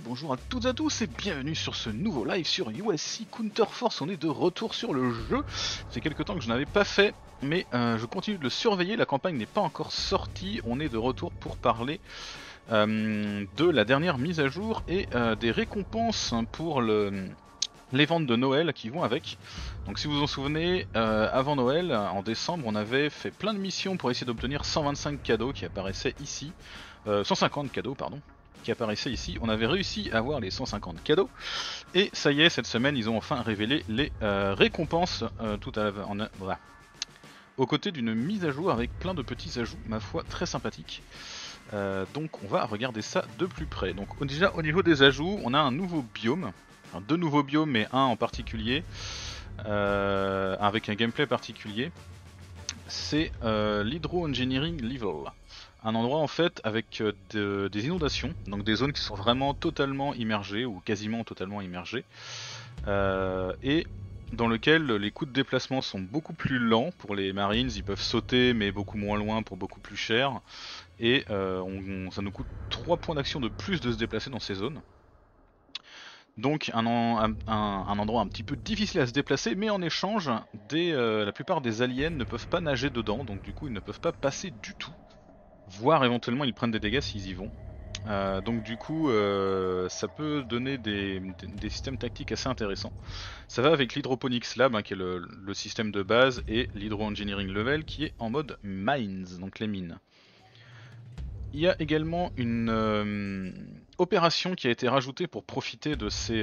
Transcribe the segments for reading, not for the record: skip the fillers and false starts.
bonjour à toutes et à tous et bienvenue sur ce nouveau live sur USC Counter Force. On est de retour sur le jeu. C'est quelque temps que je n'avais pas fait, mais je continue de le surveiller. La campagne n'est pas encore sortie. On est de retour pour parler de la dernière mise à jour et des récompenses pour les ventes de Noël qui vont avec. Donc si vous vous en souvenez, avant Noël, en décembre, on avait fait plein de missions pour essayer d'obtenir 125 cadeaux qui apparaissaient ici. 150 cadeaux, pardon, qui apparaissaient ici. On avait réussi à avoir les 150 cadeaux. Et ça y est, cette semaine, ils ont enfin révélé les récompenses tout à voilà, aux côtés d'une mise à jour avec plein de petits ajouts, ma foi, très sympathiques. Donc on va regarder ça de plus près. Donc déjà au niveau des ajouts, on a un nouveau biome. Enfin, deux nouveaux biomes, mais un en particulier, avec un gameplay particulier. C'est l'Hydro-Engineering Level. Un endroit en fait avec des inondations, donc des zones qui sont vraiment totalement immergées ou quasiment totalement immergées, et dans lequel les coûts de déplacement sont beaucoup plus lents pour les Marines. Ils peuvent sauter mais beaucoup moins loin pour beaucoup plus cher, et ça nous coûte 3 points d'action de plus de se déplacer dans ces zones. Donc un endroit un petit peu difficile à se déplacer, mais en échange, la plupart des aliens ne peuvent pas nager dedans, donc du coup ils ne peuvent pas passer du tout. Voire éventuellement ils prennent des dégâts s'ils y vont. Donc du coup ça peut donner des systèmes tactiques assez intéressants. Ça va avec l'Hydroponics Lab, hein, qui est le système de base, et l'Hydro Engineering Level qui est en mode Mines, donc les mines. Il y a également une opération qui a été rajoutée pour profiter de ces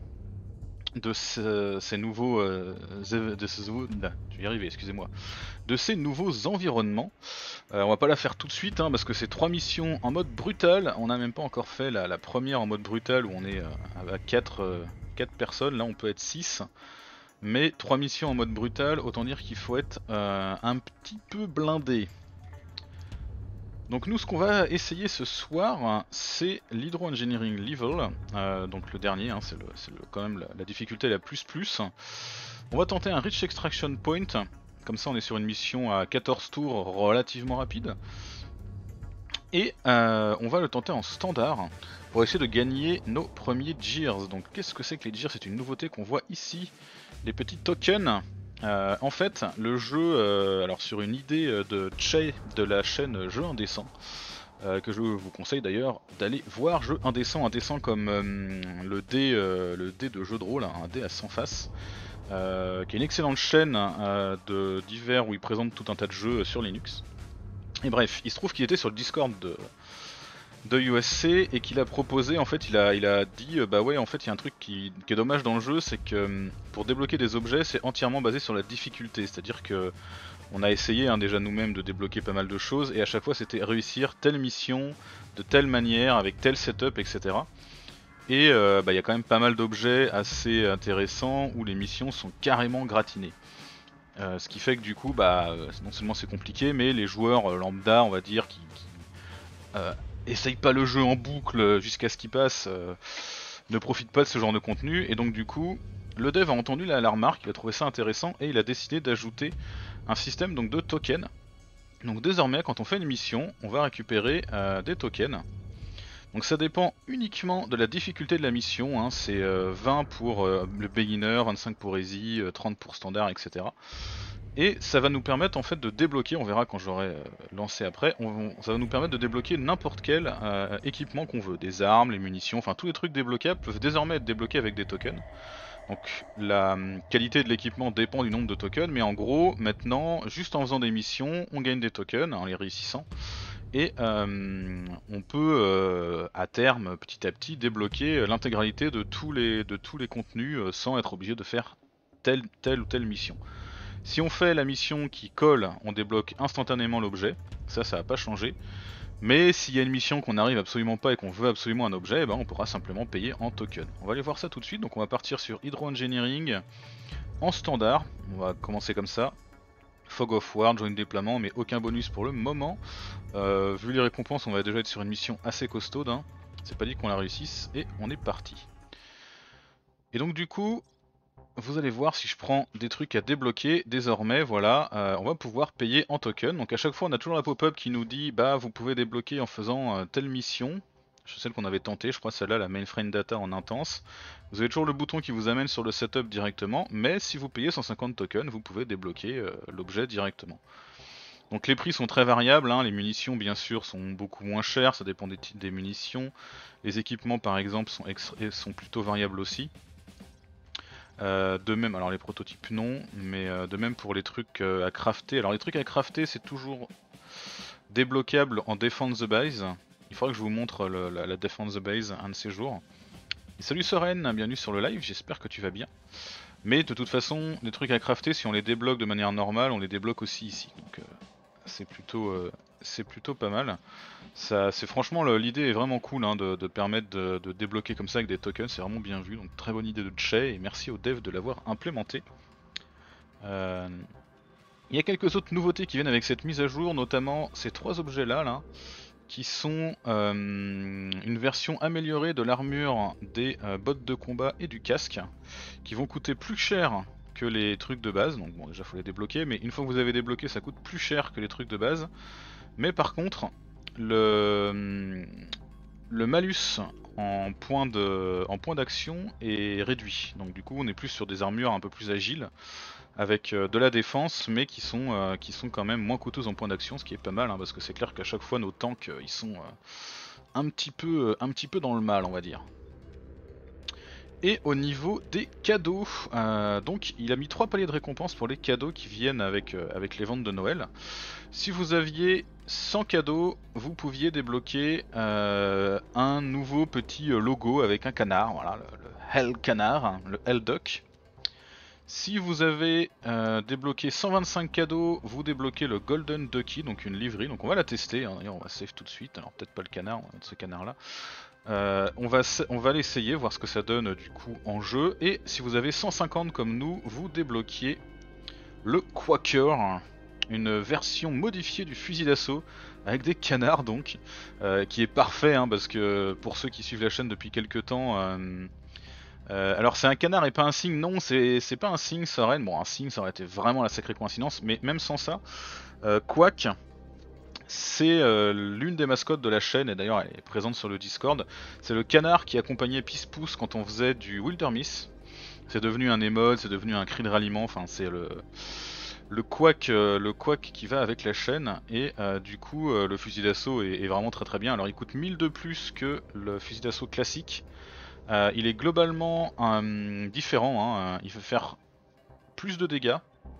nouveaux je vais y arriver, excusez-moi, de ces nouveaux environnements. On va pas la faire tout de suite, hein, parce que c'est 3 missions en mode brutal. On n'a même pas encore fait la première en mode brutal où on est à 4 personnes. Là on peut être 6, mais 3 missions en mode brutal, autant dire qu'il faut être un petit peu blindé. Donc nous, ce qu'on va essayer ce soir, c'est l'Hydro Engineering Level, donc le dernier, hein, c'est quand même la difficulté la plus. On va tenter un Rich Extraction Point, comme ça on est sur une mission à 14 tours relativement rapide. Et on va le tenter en standard, pour essayer de gagner nos premiers Gears. Donc qu'est-ce que c'est que les Gears? C'est une nouveauté qu'on voit ici, les petits tokens. En fait, le jeu, alors sur une idée de Che de la chaîne Jeux Indécents, que je vous conseille d'ailleurs d'aller voir, Jeux Indécents, indécent comme le dé de jeu de rôle, hein, un dé à 100 faces, qui est une excellente chaîne divers où il présente tout un tas de jeux sur Linux. Et bref, il se trouve qu'il était sur le Discord de USC et qu'il a proposé, en fait il a dit bah ouais, en fait il y a un truc qui est dommage dans le jeu, c'est que pour débloquer des objets c'est entièrement basé sur la difficulté, c'est à dire que on a essayé déjà nous-mêmes de débloquer pas mal de choses et à chaque fois c'était réussir telle mission de telle manière avec tel setup, etc. Et il y a quand même pas mal d'objets assez intéressants où les missions sont carrément gratinées. Ce qui fait que du coup non seulement c'est compliqué, mais les joueurs lambda, on va dire, qui essaye pas le jeu en boucle jusqu'à ce qu'il passe, ne profite pas de ce genre de contenu, et donc du coup le dev a entendu la remarque, il a trouvé ça intéressant et il a décidé d'ajouter un système donc de tokens. Donc désormais quand on fait une mission, on va récupérer des tokens. Donc ça dépend uniquement de la difficulté de la mission, hein. C'est 20 pour le beginner, 25 pour easy, 30 pour standard, etc. Et ça va nous permettre en fait de débloquer, on verra quand j'aurai lancé après, ça va nous permettre de débloquer n'importe quel équipement qu'on veut. Des armes, les munitions, enfin tous les trucs débloquables peuvent désormais être débloqués avec des tokens. Donc la qualité de l'équipement dépend du nombre de tokens, mais en gros maintenant, juste en faisant des missions, on gagne des tokens, en les réussissant. Et on peut à terme, petit à petit, débloquer l'intégralité de tous les contenus sans être obligé de faire telle ou telle mission. Si on fait la mission qui colle, on débloque instantanément l'objet, ça va pas changer. Mais s'il y a une mission qu'on n'arrive absolument pas et qu'on veut absolument un objet, on pourra simplement payer en token. On va aller voir ça tout de suite, donc on va partir sur Hydro Engineering en standard, on va commencer comme ça. Fog of War, join déploiement, mais aucun bonus pour le moment. Vu les récompenses, on va déjà être sur une mission assez costaude, hein. C'est pas dit qu'on la réussisse, et on est parti. Et donc du coup, vous allez voir, si je prends des trucs à débloquer, désormais, voilà, on va pouvoir payer en token. Donc à chaque fois, on a toujours la pop-up qui nous dit, bah vous pouvez débloquer en faisant telle mission. celle qu'on avait tenté, je crois celle-là, la mainframe data en intense. Vous avez toujours le bouton qui vous amène sur le setup directement, mais si vous payez 150 tokens, vous pouvez débloquer l'objet directement. Donc les prix sont très variables, hein. Les munitions bien sûr sont beaucoup moins chères, ça dépend des types des munitions. Les équipements par exemple sont plutôt variables aussi. De même, alors les prototypes non, mais de même pour les trucs à crafter. Alors les trucs à crafter c'est toujours débloquable en Defend the Base. Il faudra que je vous montre la Defend the Base un de ces jours. Et salut Soren, bienvenue sur le live, j'espère que tu vas bien. Mais de toute façon, les trucs à crafter, si on les débloque de manière normale, on les débloque aussi ici. Donc c'est plutôt pas mal. C'est franchement l'idée est vraiment cool hein, de permettre de débloquer comme ça avec des tokens, c'est vraiment bien vu. Donc très bonne idée de Che et merci aux devs de l'avoir implémenté. Il y a quelques autres nouveautés qui viennent avec cette mise à jour, notamment ces trois objets là, qui sont une version améliorée de l'armure des bottes de combat et du casque, qui vont coûter plus cher que les trucs de base. Donc bon, déjà faut les débloquer, mais une fois que vous avez débloqué, ça coûte plus cher que les trucs de base. Mais par contre, le malus en point d'action est réduit. Donc du coup, on est plus sur des armures un peu plus agiles, avec de la défense, mais qui sont quand même moins coûteuses en point d'action, ce qui est pas mal, hein, parce que c'est clair qu'à chaque fois nos tanks ils sont un petit peu dans le mal, on va dire. Et au niveau des cadeaux, donc il a mis 3 paliers de récompenses pour les cadeaux qui viennent avec les ventes de Noël. Si vous aviez 100 cadeaux, vous pouviez débloquer un nouveau petit logo avec un canard, voilà, le Hell Canard, le Hell Duck. Si vous avez débloqué 125 cadeaux, vous débloquez le Golden Ducky, donc une livrée. Donc on va la tester, hein. D'ailleurs on va save tout de suite, alors peut-être pas le canard, on va mettre ce canard là. On va l'essayer, voir ce que ça donne du coup en jeu. Et si vous avez 150 comme nous, vous débloquiez le Quaker, une version modifiée du fusil d'assaut avec des canards donc, qui est parfait hein, parce que pour ceux qui suivent la chaîne depuis quelques temps, alors c'est un canard et pas un signe, non c'est pas un signe Soren, bon un signe ça aurait été vraiment la sacrée coïncidence, mais même sans ça, Quack c'est l'une des mascottes de la chaîne, et d'ailleurs elle est présente sur le Discord. C'est le canard qui accompagnait Pisspousse quand on faisait du Wilderness. C'est devenu un emote, c'est devenu un cri de ralliement, enfin c'est le quack qui va avec la chaîne. Et du coup le fusil d'assaut est vraiment très bien. Alors il coûte 1000 de plus que le fusil d'assaut classique. Il est globalement différent, hein. Il veut faire plus de dégâts,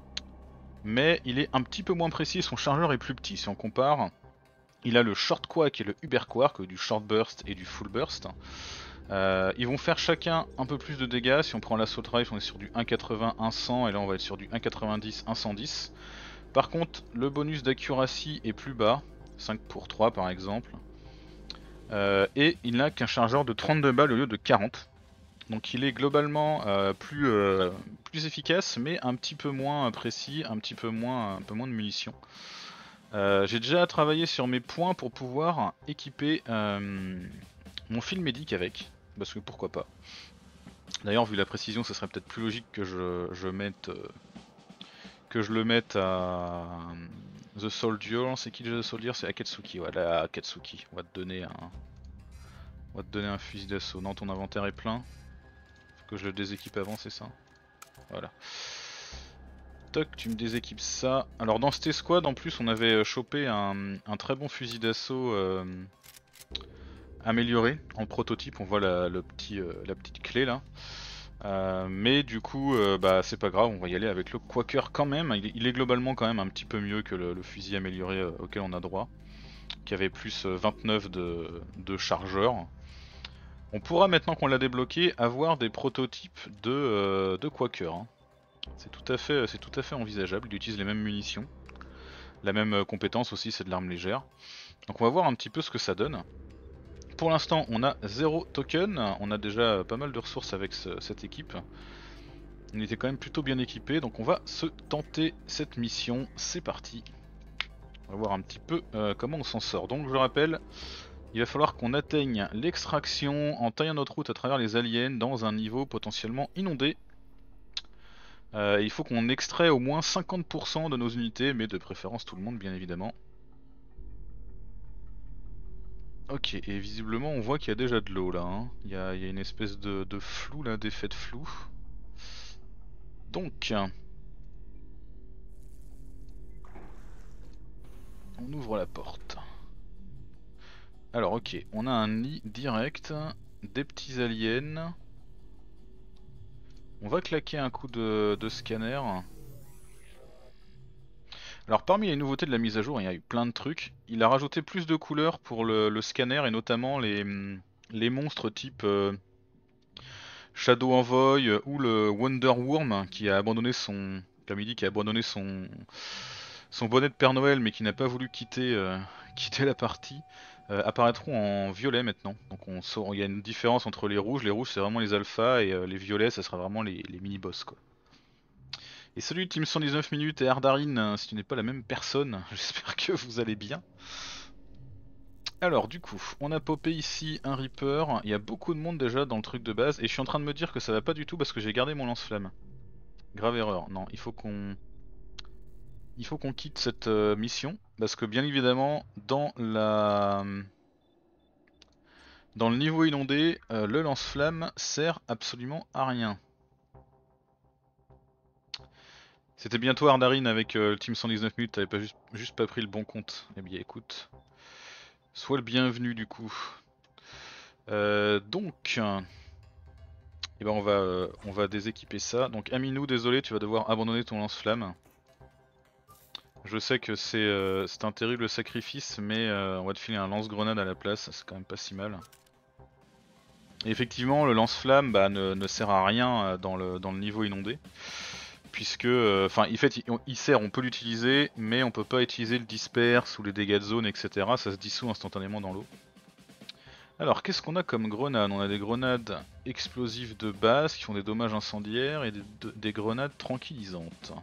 mais il est un petit peu moins précis, son chargeur est plus petit si on compare. Il a le short quack et le uber quack, du short burst et du full burst. Ils vont faire chacun un peu plus de dégâts. Si on prend l'assault rifle, on est sur du 1,80, 100, et là on va être sur du 1,90, 110. Par contre, le bonus d'accuracy est plus bas, 5 pour 3 par exemple. Et il n'a qu'un chargeur de 32 balles au lieu de 40. Donc il est globalement plus efficace, mais un petit peu moins précis, un peu moins de munitions. J'ai déjà travaillé sur mes points pour pouvoir équiper mon fil médic avec, parce que pourquoi pas. D'ailleurs vu la précision, ce serait peut-être plus logique que je le mette à The Soldier. C'est qui The Soldier? C'est Akatsuki, voilà, Akatsuki. On va te donner un fusil d'assaut. Non, ton inventaire est plein. Faut que je le déséquipe avant, c'est ça? Voilà. Toc, tu me déséquipes ça. Alors dans cette escouade en plus on avait chopé un très bon fusil d'assaut amélioré en prototype, on voit la petite clé là. Mais du coup bah c'est pas grave, on va y aller avec le Quaker quand même. Il est globalement quand même un petit peu mieux que le fusil amélioré auquel on a droit, qui avait plus 29 de chargeur. On pourra maintenant qu'on l'a débloqué avoir des prototypes de Quaker, hein. C'est tout à fait envisageable. Il utilise les mêmes munitions, la même compétence aussi, c'est de l'arme légère. Donc on va voir un petit peu ce que ça donne. Pour l'instant on a 0 token, on a déjà pas mal de ressources avec cette équipe. On était quand même plutôt bien équipé, donc on va se tenter cette mission, c'est parti. On va voir un petit peu comment on s'en sort. Donc je rappelle, il va falloir qu'on atteigne l'extraction en taillant notre route à travers les aliens dans un niveau potentiellement inondé. Il faut qu'on extrait au moins 50% de nos unités, mais de préférence tout le monde bien évidemment. Ok, et visiblement on voit qu'il y a déjà de l'eau là, hein. Il y a une espèce de flou là, d'effet de flou. Donc, on ouvre la porte. Alors ok, on a un nid direct, des petits aliens. On va claquer un coup de scanner. Alors parmi les nouveautés de la mise à jour, il y a eu plein de trucs. Il a rajouté plus de couleurs pour le scanner et notamment les monstres type Shadow Envoy ou le Wonder Worm qui a abandonné son, comme il dit, qui a abandonné son bonnet de Père Noël mais qui n'a pas voulu quitter, quitter la partie, apparaîtront en violet maintenant. Donc il y a une différence entre les rouges. Les rouges c'est vraiment les alphas et les violets ça sera vraiment les mini-boss quoi. Et salut Team 119 minutes et Ardarine, si tu n'es pas la même personne, j'espère que vous allez bien. Alors du coup, on a popé ici un Reaper, il y a beaucoup de monde déjà dans le truc de base, et je suis en train de me dire que ça va pas du tout parce que j'ai gardé mon lance-flamme. Grave erreur, non, il faut qu'on quitte cette mission, parce que bien évidemment, dans le niveau inondé, le lance-flamme sert absolument à rien. C'était bien toi Ardarine avec le Team 119 minutes, t'avais pas juste pas pris le bon compte. Eh bien écoute, sois le bienvenu du coup. Donc, eh ben on va déséquiper ça. Donc Aminou, désolé, tu vas devoir abandonner ton lance-flamme. Je sais que c'est un terrible sacrifice, mais on va te filer un lance-grenade à la place, c'est quand même pas si mal. Et effectivement, le lance-flamme bah, ne sert à rien dans le niveau inondé. Puisque, enfin, en fait, il sert, on peut l'utiliser, mais on peut pas utiliser le disperse ou les dégâts de zone, etc. Ça se dissout instantanément dans l'eau. Alors, qu'est-ce qu'on a comme grenades? On a des grenades explosives de base qui font des dommages incendiaires et des grenades tranquillisantes.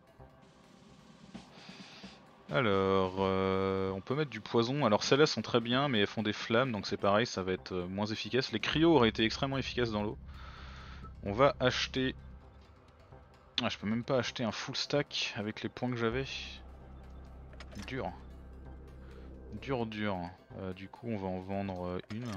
Alors, on peut mettre du poison. Alors, celles-là sont très bien, mais elles font des flammes, donc c'est pareil, ça va être moins efficace. Les cryos auraient été extrêmement efficaces dans l'eau. On va acheter... Ah, je peux même pas acheter un full stack avec les points que j'avais. Dur. Dur, dur. Du coup, on va en vendre une.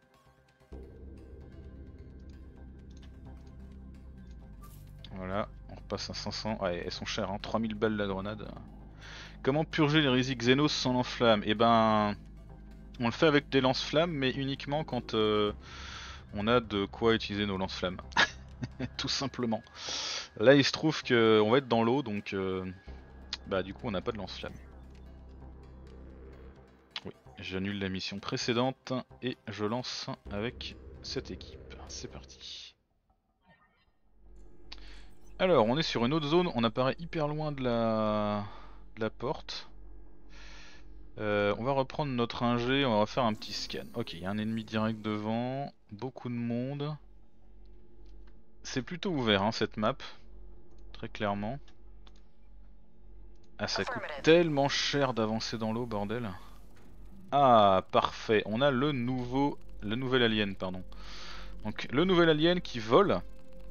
Voilà, on repasse à 500. Ouais, elles sont chères, hein. 3000 balles la grenade. Comment purger les résis Xenos sans lance-flamme? Eh ben, on le fait avec des lance-flammes, mais uniquement quand on a de quoi utiliser nos lance-flammes. Tout simplement. Là, il se trouve qu'on va être dans l'eau, donc bah du coup, on n'a pas de lance-flamme. Oui, j'annule la mission précédente et je lance avec cette équipe. C'est parti. Alors, on est sur une autre zone, on apparaît hyper loin de la porte. On va reprendre notre ingé, on va faire un petit scan. Ok, il y a un ennemi direct devant, beaucoup de monde. C'est plutôt ouvert hein, cette map, très clairement. Ah, ça coûte tellement cher d'avancer dans l'eau, bordel. Ah, parfait, on a le nouvel alien, pardon. Donc le nouvel alien qui vole.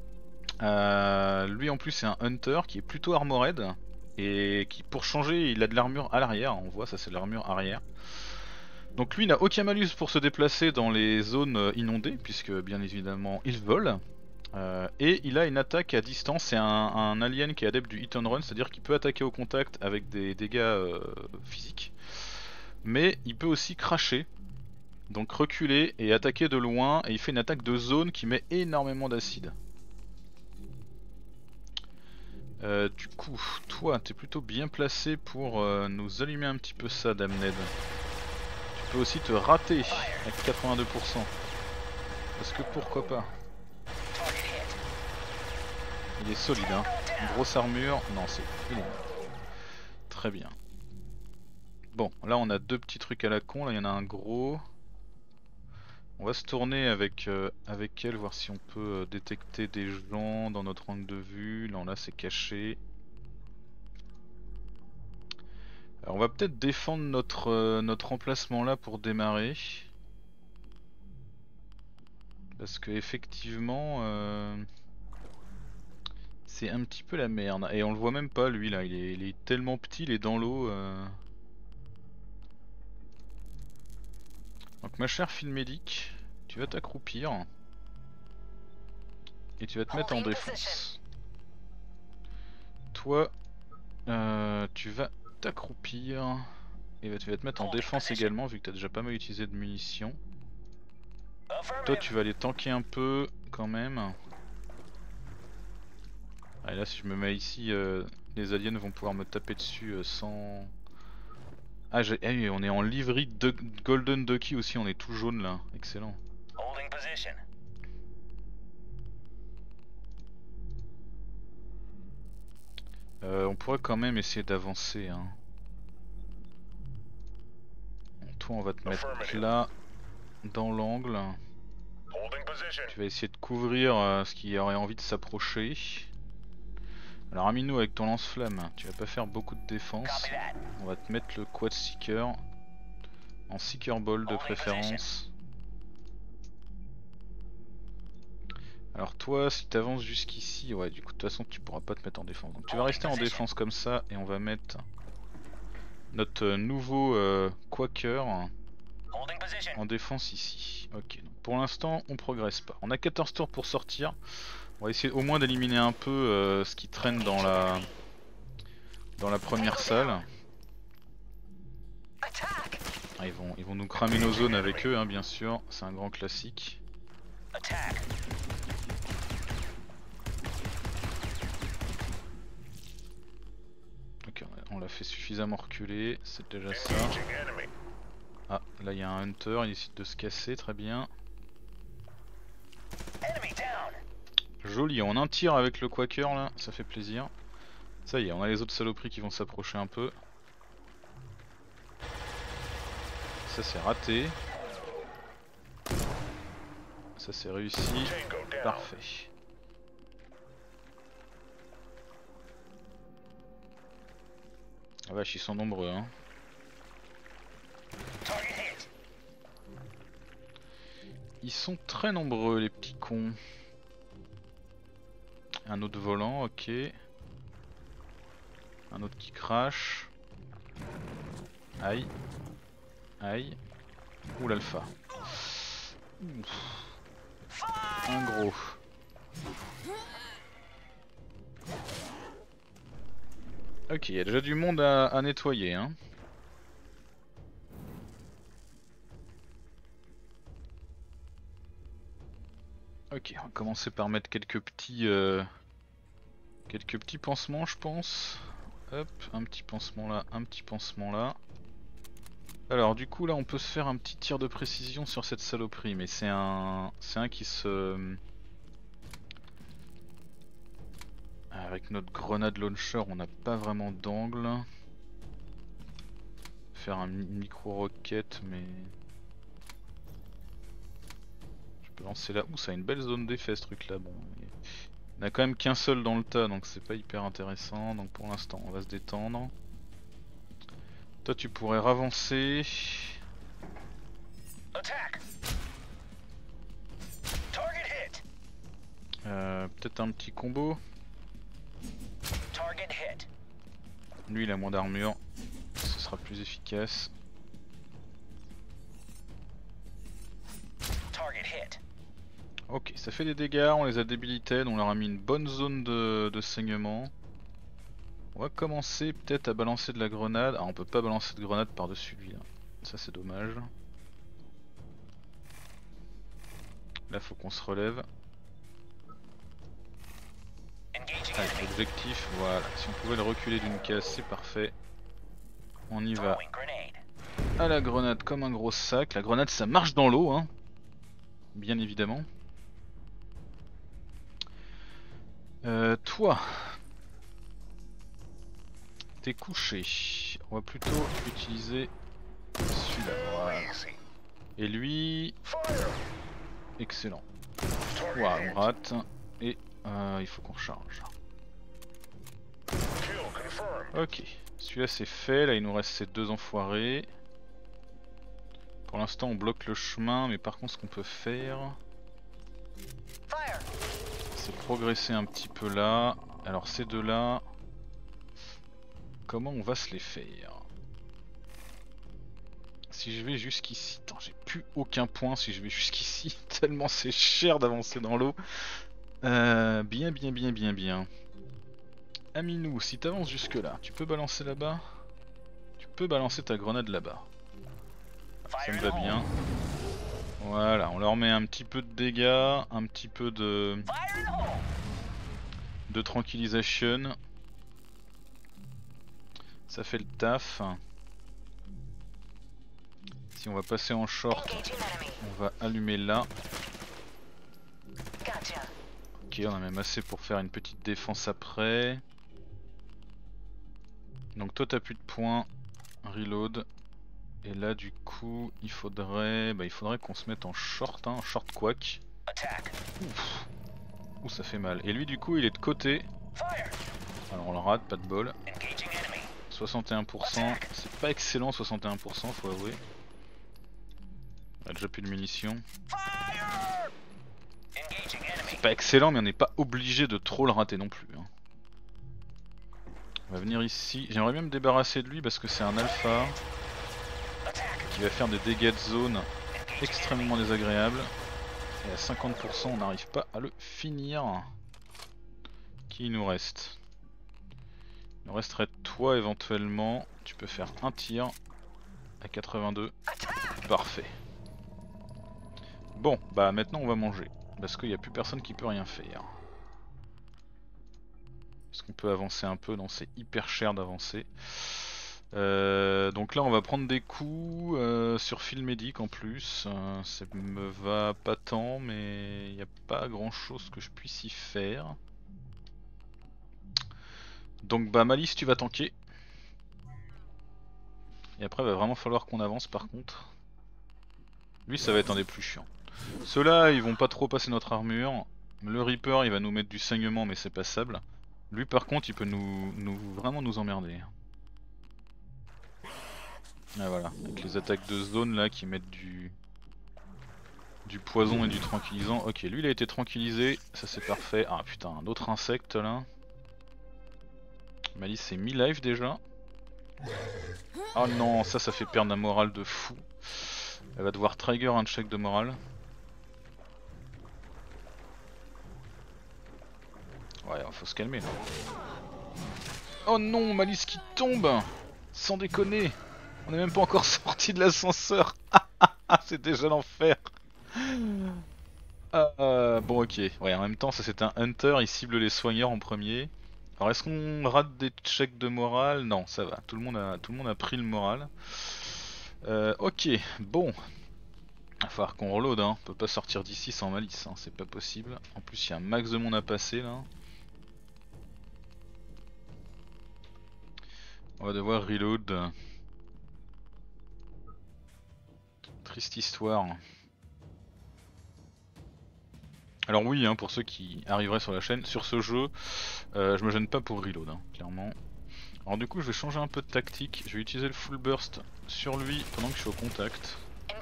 Lui en plus c'est un hunter qui est plutôt armored. Et qui pour changer il a de l'armure à l'arrière, on voit ça c'est de l'armure arrière. Donc lui n'a aucun malus pour se déplacer dans les zones inondées, puisque bien évidemment il vole. Et il a une attaque à distance, c'est un alien qui est adepte du hit and run, c'est-à-dire qu'il peut attaquer au contact avec des dégâts physiques. Mais il peut aussi cracher, donc reculer et attaquer de loin, et il fait une attaque de zone qui met énormément d'acide. Du coup, toi t'es plutôt bien placé pour nous allumer un petit peu ça, Damned. Tu peux aussi te rater à 82%. Parce que pourquoi pas. Il est solide hein. Une grosse armure. Non c'est... Il est mort. Très bien. Bon, là on a deux petits trucs à la con, là il y en a un gros. On va se tourner avec elle, voir si on peut détecter des gens dans notre angle de vue. Là c'est caché. Alors, on va peut-être défendre notre emplacement là pour démarrer. Parce que effectivement c'est un petit peu la merde. Et on le voit même pas lui là, il est tellement petit, il est dans l'eau. Donc ma chère Filmédic, tu vas t'accroupir. Et tu vas te mettre en défense. Toi, tu vas t'accroupir. Et tu vas te mettre en défense également vu que tu as déjà pas mal utilisé de munitions. Toi tu vas aller tanker un peu quand même. Et là si je me mets ici, les aliens vont pouvoir me taper dessus sans... Ah, oui, on est en livery de Golden Ducky aussi, on est tout jaune là, excellent. On pourrait quand même essayer d'avancer. Hein. Bon, toi on va te mettre là, dans l'angle. Tu vas essayer de couvrir ce qui aurait envie de s'approcher. Alors Aminou avec ton lance-flamme, tu vas pas faire beaucoup de défense. On va te mettre le quad seeker. En seeker ball de préférence. Alors toi si tu avances jusqu'ici, ouais du coup de toute façon tu pourras pas te mettre en défense. Donc tu vas rester en défense comme ça et on va mettre notre nouveau Quaker en défense ici. Ok, donc pour l'instant on progresse pas. On a 14 tours pour sortir. On va essayer au moins d'éliminer un peu ce qui traîne dans la première salle. Ah, ils vont nous cramer nos zones avec eux, hein, bien sûr, c'est un grand classique. Ok, on l'a fait suffisamment reculer, c'est déjà ça. Ah, là il y a un hunter, il décide de se casser, très bien. Joli, on a un tir avec le Quaker là, ça fait plaisir. Ça y est, on a les autres saloperies qui vont s'approcher un peu. Ça c'est raté. Ça c'est réussi. Parfait. Ah vache, ils sont nombreux hein. Ils sont très nombreux les petits cons. Un autre volant, ok. Un autre qui crache. Aïe. Aïe. Ouh l'alpha. Un gros. Ok, il y a déjà du monde à nettoyer hein. Ok, on va commencer par mettre quelques petits pansements je pense. Hop, un petit pansement là, un petit pansement là. Alors du coup là on peut se faire un petit tir de précision sur cette saloperie, mais c'est un qui se... Avec notre grenade launcher on n'a pas vraiment d'angle. Faire un micro roquette mais... Je peux lancer là. Ouh ça a une belle zone d'effet ce truc là. Bon, il n'y en a quand même qu'un seul dans le tas donc c'est pas hyper intéressant. Donc pour l'instant on va se détendre. Toi tu pourrais ravancer. Peut-être un petit combo. Lui il a moins d'armure, ce sera plus efficace. Ok, ça fait des dégâts, on les a débilités, on leur a mis une bonne zone de saignement. On va commencer peut-être à balancer de la grenade. Ah on peut pas balancer de grenade par dessus lui là. Ça c'est dommage. Là faut qu'on se relève. Allez, objectif, voilà. Si on pouvait le reculer d'une case, c'est parfait. On y va. À la grenade comme un gros sac. La grenade ça marche dans l'eau, hein. Bien évidemment. Toi. T'es couché. On va plutôt utiliser celui-là. Voilà. Et lui... Excellent. Ouah, on rate. Et il faut qu'on recharge. Ok, celui-là c'est fait, là il nous reste ces deux enfoirés. Pour l'instant on bloque le chemin, mais par contre ce qu'on peut faire, c'est progresser un petit peu là. Alors ces deux là, comment on va se les faire? Si je vais jusqu'ici, attends, j'ai plus aucun point si je vais jusqu'ici, tellement c'est cher d'avancer dans l'eau. Bien. Aminou, si t'avances jusque là, tu peux balancer là-bas? Tu peux balancer ta grenade là-bas. Ça me va bien. Voilà, on leur met un petit peu de dégâts, un petit peu de tranquillisation. Ça fait le taf. Si on va passer en short, on va allumer là. Ok, on a même assez pour faire une petite défense après. Donc toi t'as plus de points. Reload. Et là du coup il faudrait qu'on se mette en short, hein, en short quack. Ouf. Ouh, ça fait mal. Et lui du coup il est de côté. Alors on le rate, pas de bol. 61%, c'est pas excellent 61%, faut avouer. On a déjà plus de munitions. C'est pas excellent mais on n'est pas obligé de trop le rater non plus, hein. On va venir ici, j'aimerais bien me débarrasser de lui parce que c'est un alpha qui va faire des dégâts de zone extrêmement désagréables. Et à 50% on n'arrive pas à le finir. Qui nous reste? Il nous resterait toi éventuellement, tu peux faire un tir à 82. Parfait. Bon, bah maintenant on va manger, parce qu'il n'y a plus personne qui peut rien faire. Est-ce qu'on peut avancer un peu? Non, c'est hyper cher d'avancer. Donc là on va prendre des coups sur Phil Medic en plus. Ça me va pas tant, mais il n'y a pas grand chose que je puisse y faire. Donc bah Malice, tu vas tanker. Et après il va vraiment falloir qu'on avance par contre. Lui ça va être un des plus chiants. Ceux-là ils vont pas trop passer notre armure. Le Reaper il va nous mettre du saignement mais c'est passable. Lui par contre il peut vraiment nous emmerder. Ah voilà, avec les attaques de zone là qui mettent du poison et du tranquillisant. Ok, lui il a été tranquillisé, ça c'est parfait. Ah putain, un autre insecte là. Malice c'est 1000 life déjà. Oh non, ça fait perdre un moral de fou. Elle va devoir trigger un check de morale. Ouais, faut se calmer là. Oh non, Malice qui tombe. Sans déconner. On est même pas encore sorti de l'ascenseur. C'est déjà l'enfer. Bon ok, ouais, en même temps ça c'est un hunter, il cible les soigneurs en premier. Alors est-ce qu'on rate des checks de morale? Non, ça va, tout le monde a pris le moral. Ok, bon. Il va falloir qu'on reload, hein. On peut pas sortir d'ici sans Malice, hein. C'est pas possible. En plus il y a un max de monde à passer là. On va devoir reload. Triste histoire. Alors oui, hein, pour ceux qui arriveraient sur la chaîne, sur ce jeu, je me gêne pas pour reload, hein, clairement. Alors du coup je vais changer un peu de tactique, je vais utiliser le full burst sur lui pendant que je suis au contact.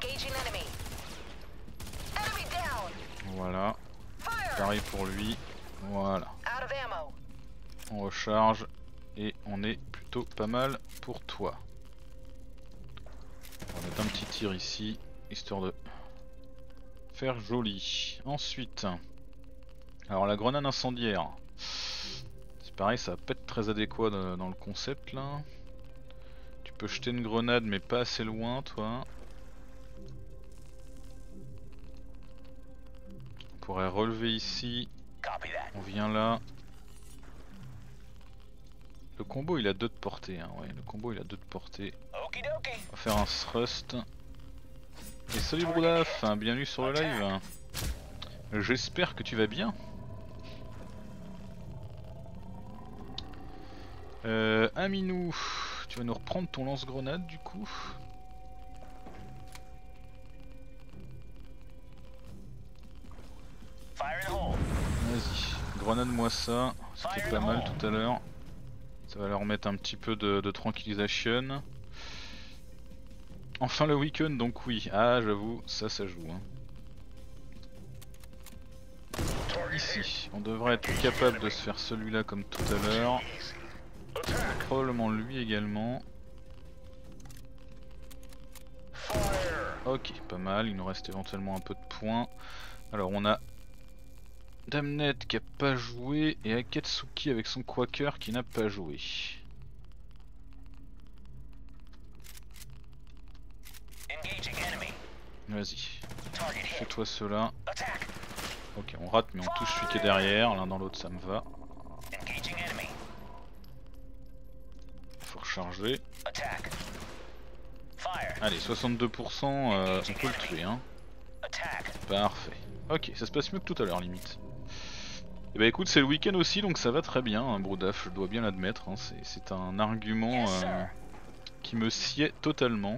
Voilà, pareil pour lui, voilà. On recharge et on est plutôt pas mal pour toi. On va mettre un petit tir ici, histoire de faire joli. Ensuite, alors la grenade incendiaire. C'est pareil, ça va pas être très adéquat dans le concept là. Tu peux jeter une grenade mais pas assez loin toi. On pourrait relever ici. On vient là. Le combo il a 2 de portée, hein. Ouais, le combo il a 2 de portée. On va faire un thrust. Et salut Broudaf, bienvenue sur le live. J'espère que tu vas bien. Aminou, tu vas nous reprendre ton lance-grenade du coup. Vas-y, grenade-moi ça, c'était pas mal tout à l'heure. Ça va leur mettre un petit peu de tranquillisation. Enfin le week-end donc oui, ah j'avoue, ça joue, hein. Ici, on devrait être capable de se faire celui-là comme tout à l'heure. Probablement lui également. Ok, pas mal, il nous reste éventuellement un peu de points. Alors on a Damnet qui a pas joué et Akatsuki avec son Quaker qui n'a pas joué. Vas-y, fais-toi cela. Ok, on rate mais on touche celui qui est derrière, l'un dans l'autre ça me va. Faut recharger. Allez, 62%, on peut le tuer hein. Parfait. Ok, ça se passe mieux que tout à l'heure limite. Et bah écoute, c'est le week-end aussi donc ça va très bien, hein, Broudaf, je dois bien l'admettre. Hein, c'est un argument qui me sied totalement.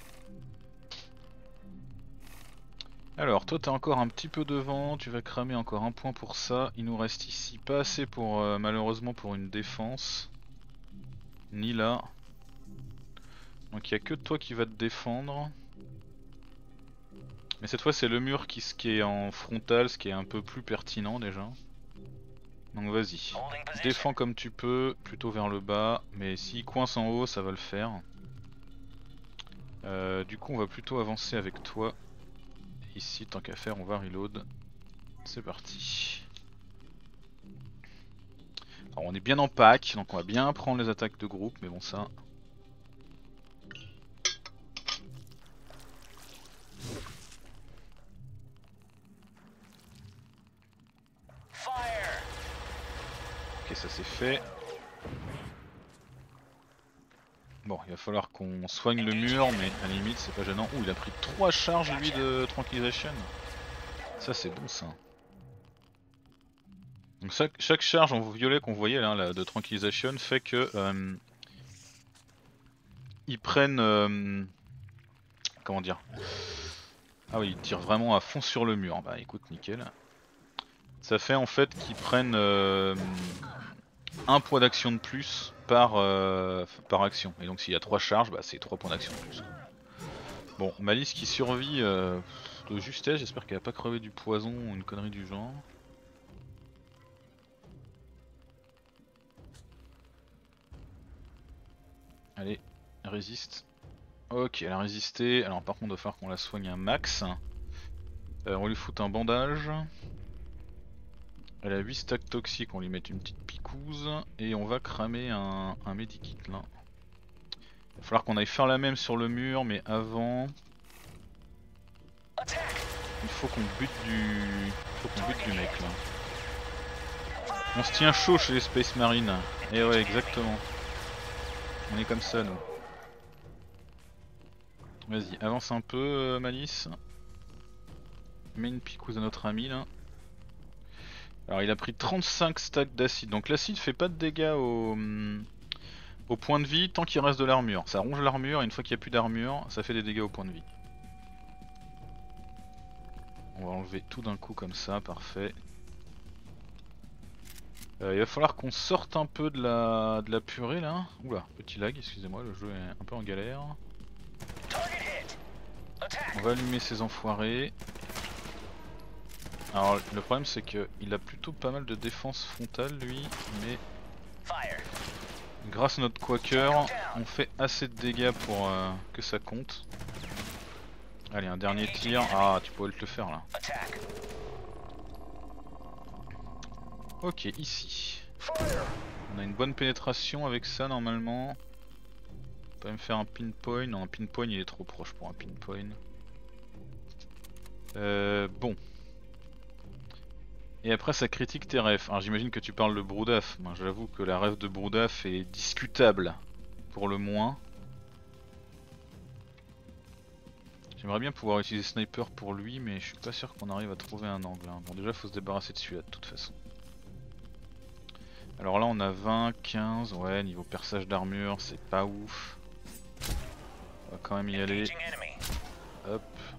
Alors toi t'as encore un petit peu devant, tu vas cramer encore un point pour ça. Il nous reste ici pas assez pour malheureusement pour une défense. Ni là. Donc il n'y a que toi qui va te défendre. Mais cette fois c'est le mur qui est en frontal, ce qui est un peu plus pertinent déjà. Donc vas-y, défends comme tu peux, plutôt vers le bas, mais s'il coince en haut ça va le faire. Du coup on va plutôt avancer avec toi. Ici tant qu'à faire on va reload. C'est parti. Alors on est bien en pack, donc on va bien prendre les attaques de groupe, mais bon ça... Ok, ça c'est fait. Bon, il va falloir qu'on soigne le mur, mais à la limite c'est pas gênant. Ouh, il a pris 3 charges lui de tranquillisation. Ça c'est bon ça. Donc chaque charge en violet qu'on voyait là, de tranquillisation fait que ils prennent comment dire. Ah oui, ils tirent vraiment à fond sur le mur. Bah écoute, nickel. Ça fait en fait qu'ils prennent un point d'action de plus par action. Et donc s'il y a 3 charges, bah c'est 3 points d'action de plus. Bon, Malice qui survit de justesse, j'espère qu'elle a pas crevé du poison ou une connerie du genre. Allez, résiste. Ok, elle a résisté. Alors par contre, il va falloir qu'on la soigne un max. On va lui foutre un bandage. Elle a 8 stacks toxiques, on lui met une petite picouse. Et on va cramer un medikit là. Il va falloir qu'on aille faire la même sur le mur, mais avant... il faut qu'on bute du mec là. On se tient chaud chez les Space Marines. Et ouais, exactement. On est comme ça nous. Vas-y, avance un peu Malice. Mets une picouse à notre ami là. Alors il a pris 35 stacks d'acide. Donc l'acide fait pas de dégâts au point de vie tant qu'il reste de l'armure. Ça ronge l'armure et une fois qu'il n'y a plus d'armure, ça fait des dégâts au point de vie. On va enlever tout d'un coup comme ça, parfait. Il va falloir qu'on sorte un peu de la purée là. Oula, petit lag, excusez-moi, le jeu est un peu en galère. On va allumer ces enfoirés. Alors le problème c'est qu'il a plutôt pas mal de défense frontale lui, mais grâce à notre Quaker, on fait assez de dégâts pour que ça compte. Allez, un dernier tir. Ah, tu pourrais le faire là. Ok, ici. On a une bonne pénétration avec ça normalement. On peut même faire un pinpoint. Non, un pinpoint il est trop proche pour un pinpoint. Bon. Et après ça critique tes refs. Alors j'imagine que tu parles de Broudaf. Ben, j'avoue que la ref de Broudaf est discutable pour le moins. J'aimerais bien pouvoir utiliser sniper pour lui, mais je suis pas sûr qu'on arrive à trouver un angle. Hein. Bon, déjà faut se débarrasser de celui-là de toute façon. Alors là on a 20, 15, ouais, niveau perçage d'armure c'est pas ouf. On va quand même y aller. Hop.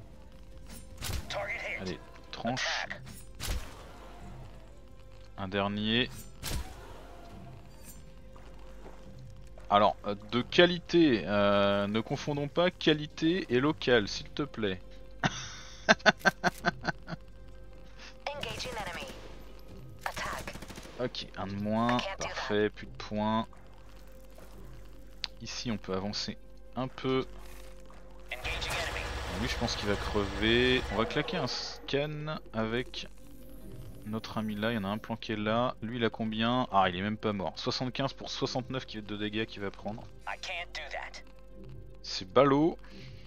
Allez, tranche. Un dernier. Alors, de qualité, ne confondons pas qualité et local, s'il te plaît. Ok, un de moins, parfait, plus de points. Ici on peut avancer un peu. Lui je pense qu'il va crever. On va claquer un scan avec notre ami là, il y en a un planqué là. Lui il a combien? Ah il est même pas mort. 75 pour 69 de dégâts qu'il va prendre. C'est ballot.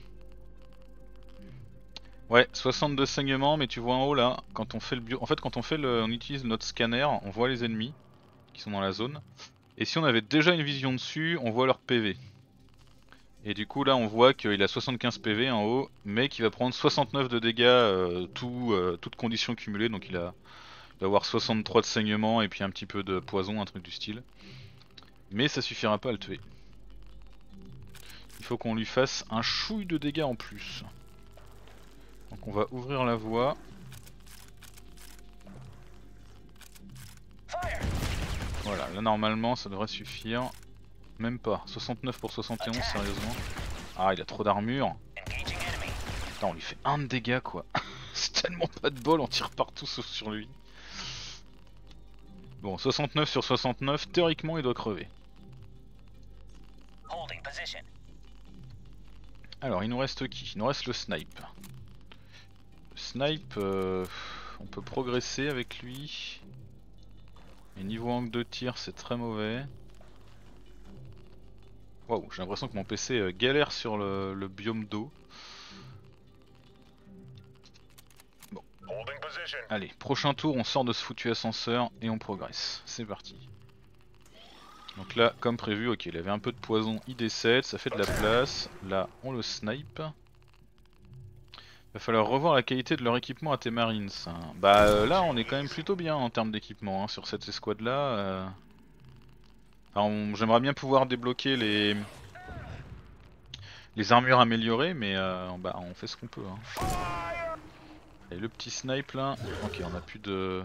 Ouais, 62 saignements, mais tu vois en haut là, quand on fait le bio... En fait quand on utilise notre scanner, on voit les ennemis qui sont dans la zone. Et si on avait déjà une vision dessus, on voit leur PV. Et du coup là on voit qu'il a 75 PV en haut, mais qu'il va prendre 69 de dégâts, toutes conditions cumulées, donc il va avoir 63 de saignement et puis un petit peu de poison, un truc du style. Mais ça suffira pas à le tuer. Il faut qu'on lui fasse un chouille de dégâts en plus. Donc on va ouvrir la voie. Voilà, là normalement ça devrait suffire. Même pas, 69 pour 71 sérieusement. Ah il a trop d'armure. Putain on lui fait 1 de dégâts quoi. C'est tellement pas de bol, on tire partout sauf sur lui. Bon 69 sur 69, théoriquement il doit crever. Alors il nous reste qui? Il nous reste le snipe. Le snipe, on peut progresser avec lui. Mais niveau angle de tir c'est très mauvais. Waouh, j'ai l'impression que mon PC galère sur le biome d'eau. Bon. Allez, prochain tour, on sort de ce foutu ascenseur et on progresse. C'est parti. Donc là, comme prévu, ok, il avait un peu de poison, il décède, ça fait de la place. Là, on le snipe. Va falloir revoir la qualité de leur équipement à T-Marines. Bah là, on est quand même plutôt bien en termes d'équipement hein, sur cette escouade là. Enfin, j'aimerais bien pouvoir débloquer les armures améliorées, mais bah, on fait ce qu'on peut. Hein. Et le petit snipe là, ok, on a plus de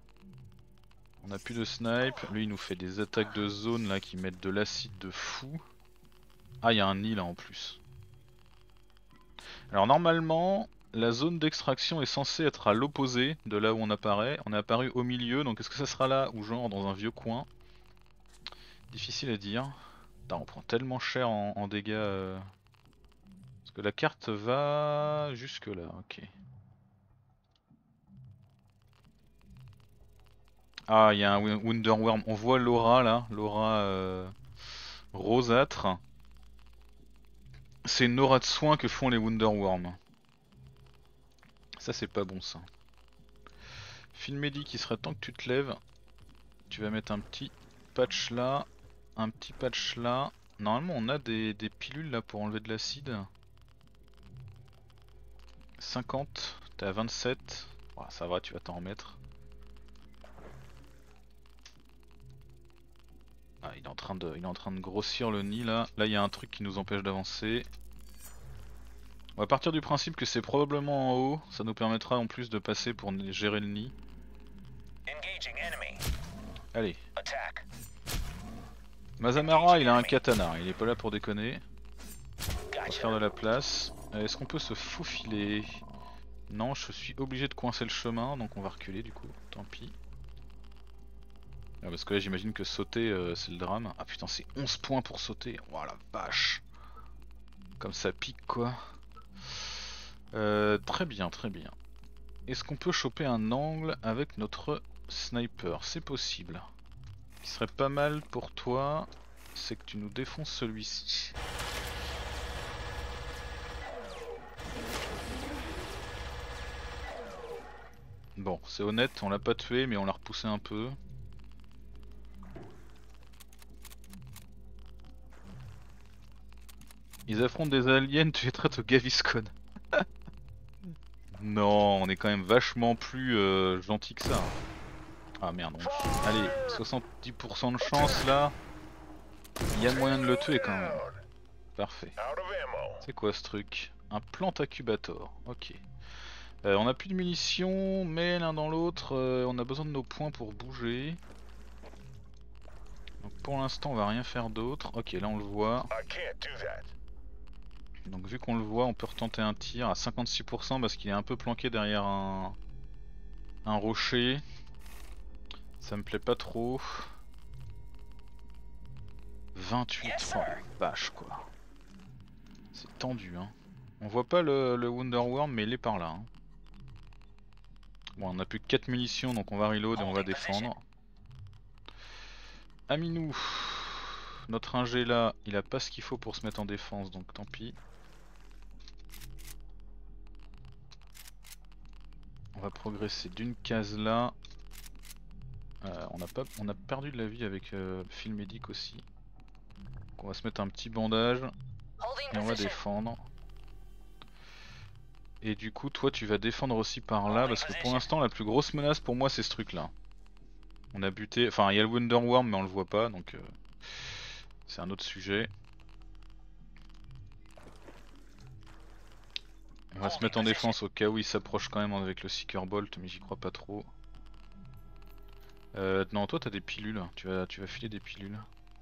snipe. Lui il nous fait des attaques de zone là qui mettent de l'acide de fou. Ah il y a un nid là en plus. Alors normalement la zone d'extraction est censée être à l'opposé de là où on apparaît. On est apparu au milieu, donc est-ce que ça sera là ou genre dans un vieux coin? Difficile à dire. Putain, on prend tellement cher en dégâts. Parce que la carte va jusque là, ok. Ah, il y a un Wonderworm. On voit l'aura là, l'aura rosâtre. C'est une aura de soins que font les Wonderworms. Ça, c'est pas bon ça. Filmédic, il serait temps que tu te lèves. Tu vas mettre un petit patch là, un petit patch là. Normalement, on a des pilules là pour enlever de l'acide. 50, t'es à 27. Oh, ça va, tu vas t'en remettre. Ah, il est en train de grossir le nid là. Là il y a un truc qui nous empêche d'avancer. On va partir du principe que c'est probablement en haut. Ça nous permettra en plus de passer pour gérer le nid. Allez. Mazamara il a un katana, il est pas là pour déconner. On va faire de la place. Est-ce qu'on peut se faufiler? Non, je suis obligé de coincer le chemin, donc on va reculer du coup, tant pis. Ah, parce que là j'imagine que sauter c'est le drame. Ah putain c'est 11 points pour sauter, oh la vache. Comme ça pique quoi. Très bien, très bien. Est-ce qu'on peut choper un angle avec notre sniper? C'est possible. Ce qui serait pas mal pour toi, c'est que tu nous défonces celui-ci. Bon, c'est honnête, on l'a pas tué mais on l'a repoussé un peu. Ils affrontent des aliens, tu les traites au Gaviscon. Non, on est quand même vachement plus gentil que ça. Ah merde, allez, 70% de chance là. Il y a moyen de le tuer quand même. Parfait. C'est quoi ce truc? Un plantacubator, ok. On a plus de munitions, mais l'un dans l'autre, on a besoin de nos points pour bouger. Donc pour l'instant on va rien faire d'autre. Ok, là on le voit. Donc vu qu'on le voit, on peut retenter un tir à 56% parce qu'il est un peu planqué derrière un rocher. Ça me plaît pas trop. 28, oh la vache quoi. C'est tendu hein. On voit pas le Wonder Worm mais il est par là. Hein. Bon on a plus que 4 munitions donc on va reload et on va défendre. Aminou, notre ingé là, il a pas ce qu'il faut pour se mettre en défense donc tant pis. On va progresser d'une case là. On a perdu de la vie avec Phil Medic aussi. Donc on va se mettre un petit bandage et on va défendre. Et du coup toi tu vas défendre aussi par là parce que pour l'instant la plus grosse menace pour moi c'est ce truc là. On a buté, enfin il y a le Wonder Worm mais on le voit pas donc c'est un autre sujet. On va se mettre en défense au cas où il s'approche quand même avec le Seeker Bolt mais j'y crois pas trop. Non toi t'as des pilules, tu vas filer des pilules.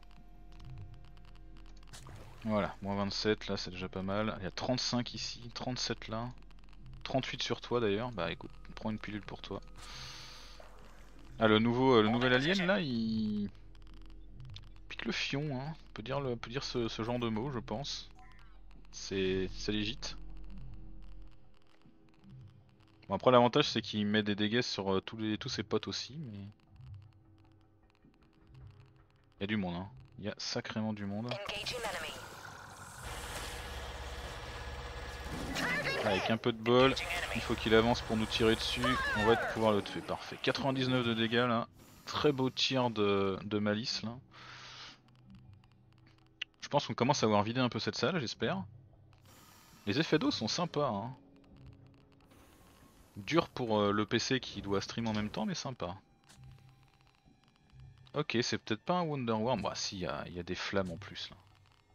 Voilà, moins 27 là c'est déjà pas mal. Il y a 35 ici, 37 là. 38 sur toi d'ailleurs, bah écoute, prends une pilule pour toi. Ah le nouvel alien là il pique le fion hein, on peut dire ce genre de mot je pense. C'est légit. Bon après l'avantage c'est qu'il met des dégâts sur tous ses potes aussi mais... Il y a du monde hein, il y a sacrément du monde. Avec un peu de bol, il faut qu'il avance pour nous tirer dessus, on va pouvoir le tuer, parfait. 99 de dégâts là, très beau tir de malice là. Je pense qu'on commence à avoir vidé un peu cette salle, j'espère. Les effets d'eau sont sympas hein. Dur pour le PC qui doit stream en même temps mais sympa. Ok, c'est peut-être pas un Wonder Worm, bah si, il y a des flammes en plus là.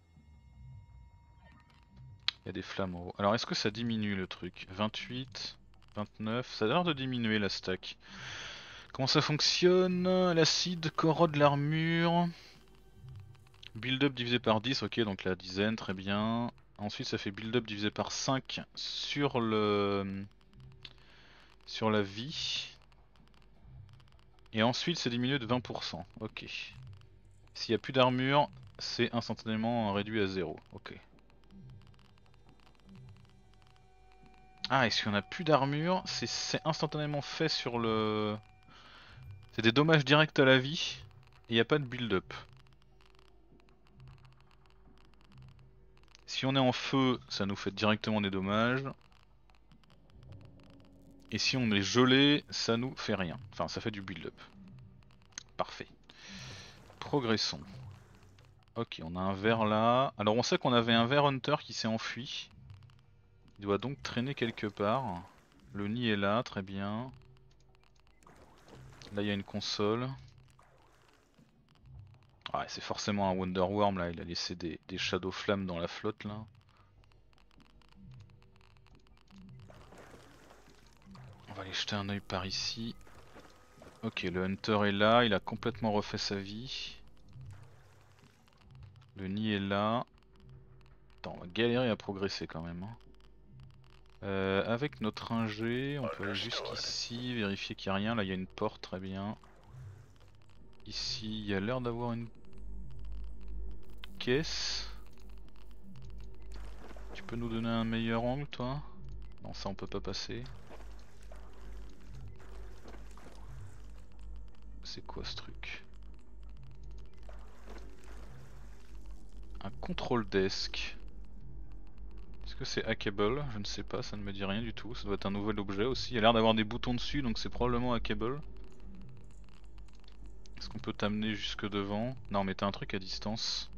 Il y a des flammes en haut. Alors est-ce que ça diminue le truc? 28, 29, ça a l'air de diminuer la stack. Comment ça fonctionne? L'acide corrode l'armure. Build-up divisé par 10, ok donc la dizaine, très bien. Ensuite ça fait build-up divisé par 5 sur la vie. Et ensuite c'est diminué de 20%, ok. S'il n'y a plus d'armure, c'est instantanément réduit à 0, ok. Ah, et si on a plus d'armure, c'est instantanément fait sur le... C'est des dommages directs à la vie, et il n'y a pas de build-up. Si on est en feu, ça nous fait directement des dommages. Et si on est gelé, ça nous fait rien. Enfin, ça fait du build-up. Parfait. Progressons. Ok, on a un ver là. Alors on sait qu'on avait un ver hunter qui s'est enfui. Il doit donc traîner quelque part. Le nid est là, très bien. Là il y a une console. Ah, c'est forcément un Wonder Worm là, il a laissé des Shadow Flammes dans la flotte là. On va aller jeter un oeil par ici. Ok, le Hunter est là, il a complètement refait sa vie. Le nid est là. Attends, on va galérer à progresser quand même. Hein. Avec notre ingé, on peut aller jusqu'ici, vérifier qu'il n'y a rien. Là il y a une porte, très bien. Ici il y a l'air d'avoir une caisse. Tu peux nous donner un meilleur angle toi? Non, ça on peut pas passer. C'est quoi ce truc? Un control desk. Est-ce que c'est hackable? Je ne sais pas, ça ne me dit rien du tout. Ça doit être un nouvel objet aussi. Il y a l'air d'avoir des boutons dessus donc c'est probablement hackable. Est-ce qu'on peut t'amener jusque devant? Non mais t'as un truc à distance.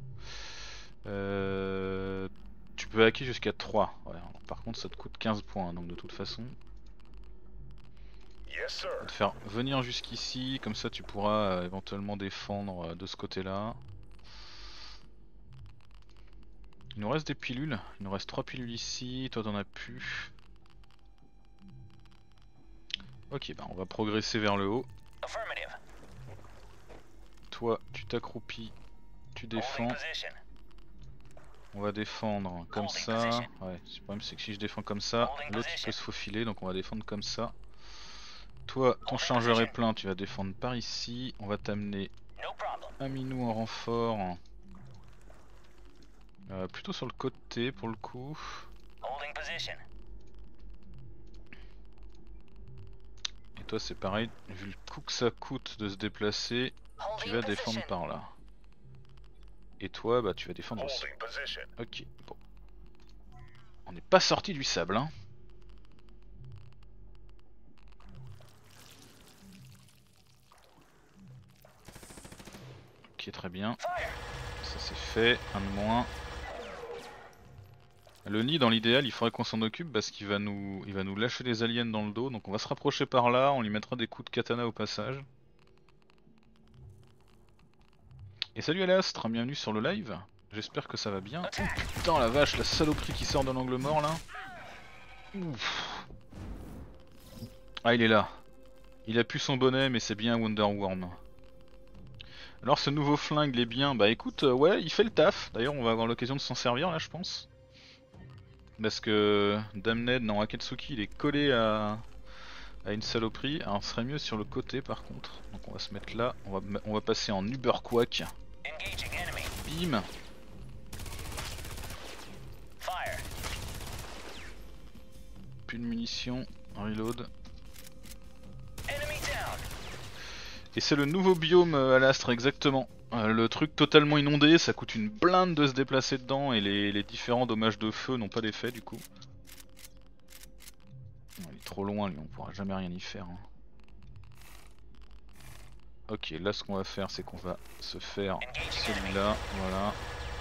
Tu peux hacker jusqu'à 3. Ouais, par contre ça te coûte 15 points donc de toute façon. On va te faire venir jusqu'ici, comme ça tu pourras éventuellement défendre de ce côté là. Il nous reste des pilules, il nous reste 3 pilules ici, toi t'en as plus. Ok, bah on va progresser vers le haut. Toi tu t'accroupis, tu défends. On va défendre comme ça. Ouais, le problème c'est que si je défends comme ça, l'autre il peut se faufiler donc on va défendre comme ça. Toi, ton chargeur est plein, tu vas défendre par ici. On va t'amener Aminou en renfort. Plutôt sur le côté pour le coup. Et toi c'est pareil, vu le coup que ça coûte de se déplacer, tu vas défendre par là. Et toi bah tu vas défendre aussi. Ok, bon. On n'est pas sorti du sable hein. Ok très bien. Ça c'est fait, un de moins. Le nid dans l'idéal il faudrait qu'on s'en occupe parce qu'il va nous lâcher des aliens dans le dos. Donc on va se rapprocher par là, on lui mettra des coups de katana au passage. Et salut Alastre, bienvenue sur le live. J'espère que ça va bien. Oh putain la vache, la saloperie qui sort de l'angle mort là. Ouf. Ah il est là. Il a pu son bonnet mais c'est bien Wonderworm. Alors ce nouveau flingue il est bien, bah écoute ouais il fait le taf. D'ailleurs on va avoir l'occasion de s'en servir là je pense. Parce que Damned, non Akatsuki il est collé à une saloperie. Alors ce serait mieux sur le côté par contre. Donc on va se mettre là, on va passer en Uberquack. Bim. Plus de munitions, reload. Et c'est le nouveau biome à l'astre exactement. Le truc totalement inondé, ça coûte une blinde de se déplacer dedans et les différents dommages de feu n'ont pas d'effet du coup. Il est trop loin lui, on pourra jamais rien y faire. Hein. Ok, là ce qu'on va faire c'est qu'on va se faire celui-là, voilà.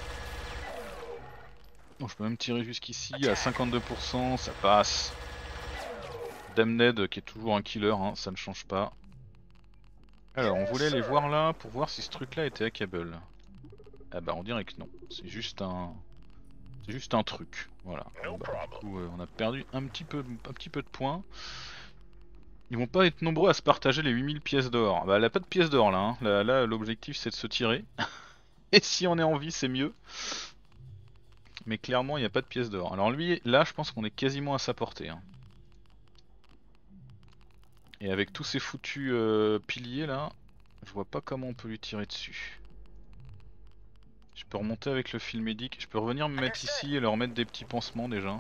Bon, je peux même tirer jusqu'ici à 52%, ça passe. Damned qui est toujours un killer, hein, ça ne change pas. Alors on voulait aller voir là pour voir si ce truc là était hackable. Ah bah on dirait que non, c'est juste un truc, voilà. Bon, bah, du coup on a perdu un petit peu de points. Ils vont pas être nombreux à se partager les 8000 pièces d'or. Bah elle a pas de pièces d'or là, hein. Là l'objectif c'est de se tirer. Et si on est en vie c'est mieux. Mais clairement il n'y a pas de pièces d'or. Alors lui là je pense qu'on est quasiment à sa portée. Hein. Et avec tous ces foutus piliers là, je vois pas comment on peut lui tirer dessus. Je peux remonter avec le fil médic, je peux revenir me mettre ici et leur mettre des petits pansements déjà.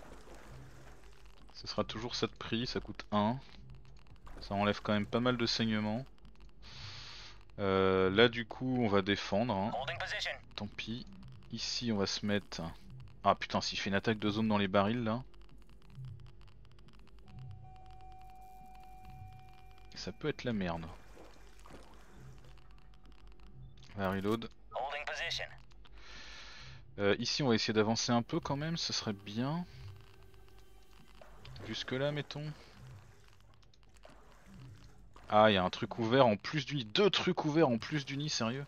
Ce sera toujours ça de prix, ça coûte 1. Ça enlève quand même pas mal de saignements. Là du coup on va défendre. Hein. Tant pis. Ici on va se mettre... Ah putain s'il fait une attaque de zone dans les barils là. Ça peut être la merde. On va reload. Ici on va essayer d'avancer un peu quand même, ce serait bien. Jusque là mettons. Ah il y a un truc ouvert en plus du nid, 2 trucs ouverts en plus du nid, sérieux.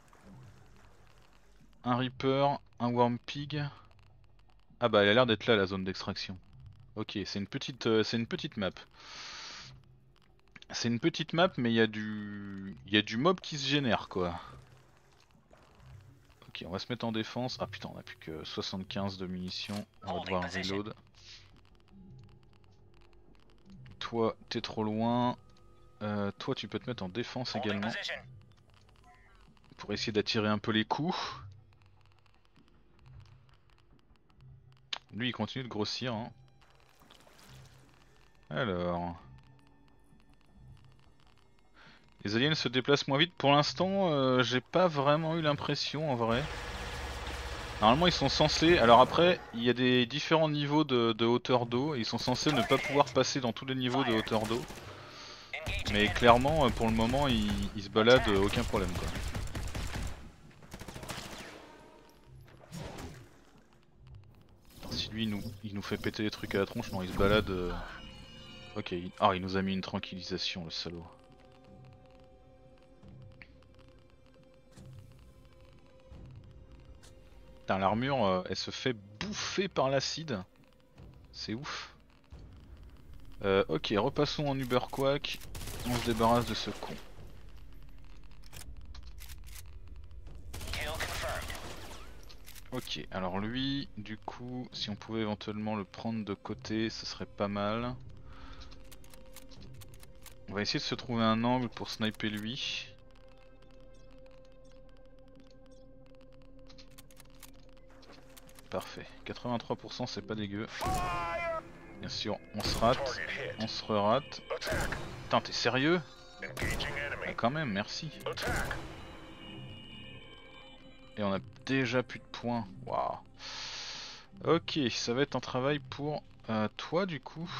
Un Reaper, un Worm Pig. Ah bah elle a l'air d'être là la zone d'extraction. Ok c'est une petite map. C'est une petite map mais il y a du mob qui se génère quoi. Ok on va se mettre en défense. Ah putain on a plus que 75 de munitions. On va devoir reload. Toi t'es trop loin. Toi tu peux te mettre en défense également. Pour essayer d'attirer un peu les coups. Lui il continue de grossir hein. Alors... Les aliens se déplacent moins vite. Pour l'instant j'ai pas vraiment eu l'impression en vrai. Normalement ils sont censés, alors après il y a des différents niveaux de hauteur d'eau et ils sont censés ne pas pouvoir passer dans tous les niveaux de hauteur d'eau. Mais clairement pour le moment ils se baladent aucun problème quoi. Attends, si lui il nous fait péter les trucs à la tronche, non il se balade... Ok, ah il nous a mis une tranquillisation le salaud. Putain l'armure elle se fait bouffer par l'acide. C'est ouf. Ok, repassons en Uberquack. On se débarrasse de ce con. Ok, alors lui, du coup, si on pouvait éventuellement le prendre de côté, ce serait pas mal. On va essayer de se trouver un angle pour sniper lui. Parfait. 83% c'est pas dégueu. Bien sûr, on se rate. On se re-rate. Putain, t'es sérieux? Ah, quand même, merci. Et on a déjà plus de points. Waouh. Ok, ça va être un travail pour toi du coup.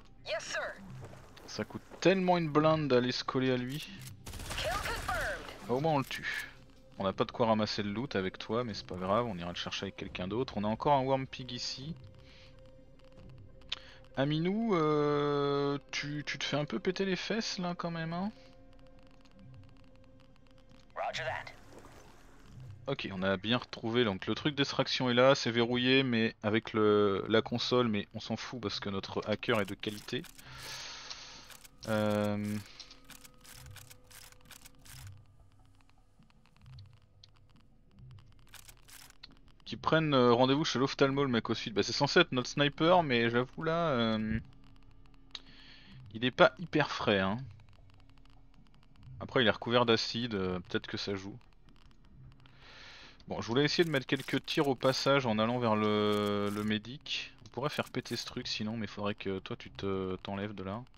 Ça coûte tellement une blinde d'aller se coller à lui. Au moins on le tue. On n'a pas de quoi ramasser le loot avec toi, mais c'est pas grave, on ira le chercher avec quelqu'un d'autre. On a encore un Worm Pig ici. Aminou, tu te fais un peu péter les fesses là quand même, hein? Ok, on a bien retrouvé, donc le truc d'extraction est là, c'est verrouillé mais avec la console, mais on s'en fout parce que notre hacker est de qualité. Qui prennent rendez-vous chez l'ophtalmo le mec au sud. Bah c'est censé être notre sniper mais j'avoue là, il est pas hyper frais hein. Après il est recouvert d'acide, peut-être que ça joue. Bon, je voulais essayer de mettre quelques tirs au passage en allant vers le médic. On pourrait faire péter ce truc sinon, mais il faudrait que toi tu t'enlèves de là.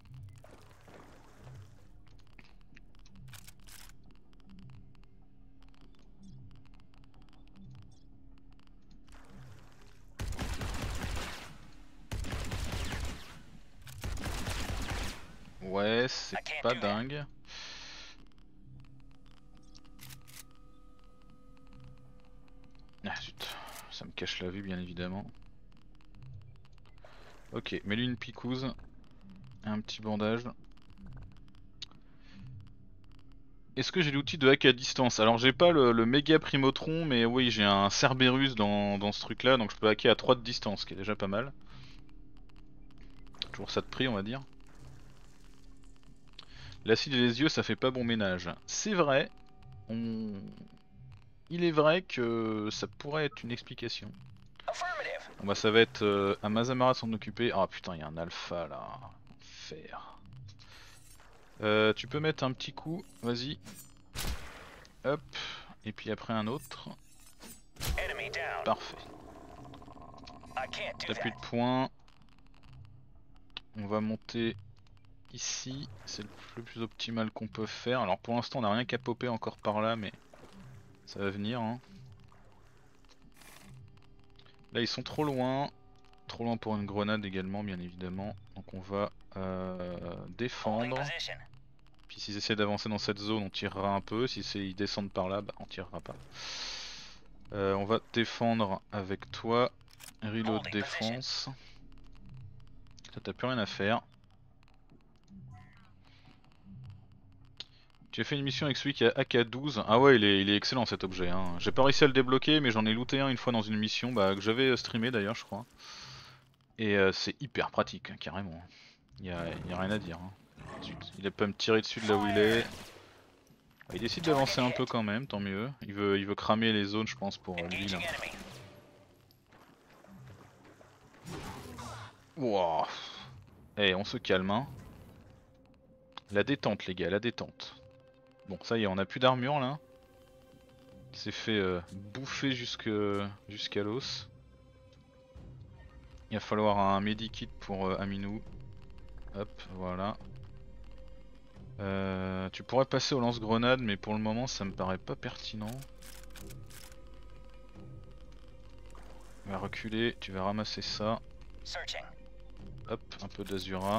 Ouais, c'est pas dingue. Ah zut, ça me cache la vue bien évidemment. Ok, mets-lui une picouse. Un petit bandage. Est-ce que j'ai l'outil de hack à distance? Alors j'ai pas le méga primotron, mais oui j'ai un Cerberus dans ce truc là, donc je peux hacker à 3 de distance, ce qui est déjà pas mal. Toujours ça de prix on va dire. L'acide et les yeux ça fait pas bon ménage. C'est vrai, il est vrai que ça pourrait être une explication. Bon bah ça va être à Mazamara de s'en occuper. Ah putain il y a un alpha là. Enfer. Tu peux mettre un petit coup, vas-y. Hop. Et puis après un autre. Parfait. T'as plus de points. On va monter ici. C'est le plus optimal qu'on peut faire. Alors pour l'instant on n'a rien qu'à popper encore par là mais ça va venir hein. Là ils sont trop loin. Trop loin pour une grenade également bien évidemment. Donc on va défendre. Puis s'ils essaient d'avancer dans cette zone on tirera un peu. Si ils descendent par là bah on tirera pas. On va défendre avec toi. Reload défense. Ça t'as plus rien à faire. Tu as fait une mission avec celui qui a AK-12. Ah ouais il est excellent cet objet hein. J'ai pas réussi à le débloquer mais j'en ai looté un une fois dans une mission que j'avais streamé d'ailleurs je crois. Et c'est hyper pratique hein, carrément. Y a rien à dire hein. Il a pas me tirer dessus de là où il est. Il décide d'avancer un peu quand même, tant mieux. Il veut cramer les zones je pense pour lui là. Wow. Eh on se calme hein. La détente les gars, la détente. Bon ça y est on a plus d'armure là. Il s'est fait bouffer jusqu'à l'os. Il va falloir un medikit pour Aminou. Hop voilà. Tu pourrais passer au lance-grenade mais pour le moment ça me paraît pas pertinent. On va reculer, tu vas ramasser ça. Hop, un peu d'Azura.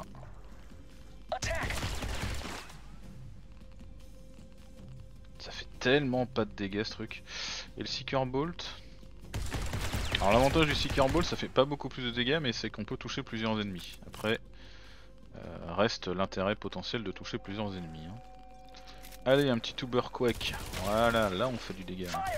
Ça fait tellement pas de dégâts ce truc. Et le Seeker Bolt. Alors l'avantage du Seeker Bolt ça fait pas beaucoup plus de dégâts mais c'est qu'on peut toucher plusieurs ennemis. Après reste l'intérêt potentiel de toucher plusieurs ennemis hein. Allez un petit Tuber Quake. Voilà, là on fait du dégât hein.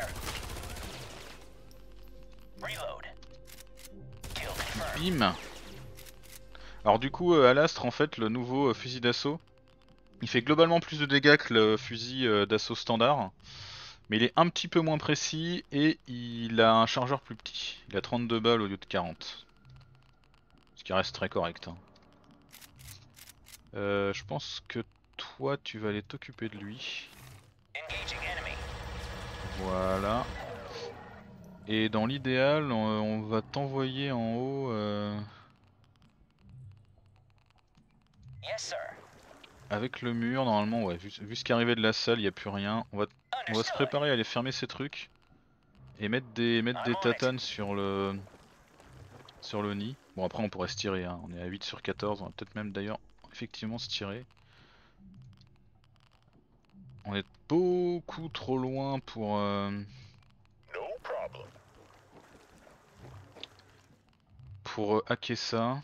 Bim. Alors du coup Alastre en fait le nouveau fusil d'assaut il fait globalement plus de dégâts que le fusil d'assaut standard. Mais il est un petit peu moins précis et il a un chargeur plus petit. Il a 32 balles au lieu de 40. Ce qui reste très correct hein. Je pense que toi tu vas aller t'occuper de lui. Voilà. Et dans l'idéal, on va t'envoyer en haut avec le mur. Normalement, ouais, vu ce qui est arrivé de la salle, il n'y a plus rien. On va se préparer à aller fermer ces trucs et mettre des tatanes sur le nid. Bon, après, on pourrait se tirer, hein. On est à 8 sur 14, on va peut-être même d'ailleurs effectivement se tirer. On est beaucoup trop loin pour hacker ça.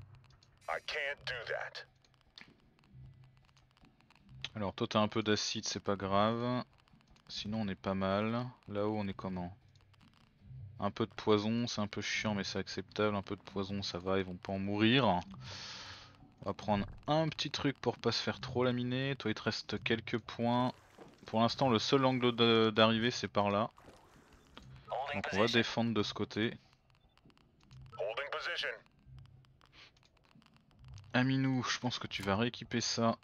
Alors toi t'as un peu d'acide, c'est pas grave. Sinon on est pas mal. Là-haut on est comment? Un peu de poison, c'est un peu chiant mais c'est acceptable. Un peu de poison ça va, ils vont pas en mourir. On va prendre un petit truc pour pas se faire trop laminer. Toi il te reste quelques points. Pour l'instant le seul angle d'arrivée c'est par là. Donc on va défendre de ce côté. Aminou, je pense que tu vas rééquiper ça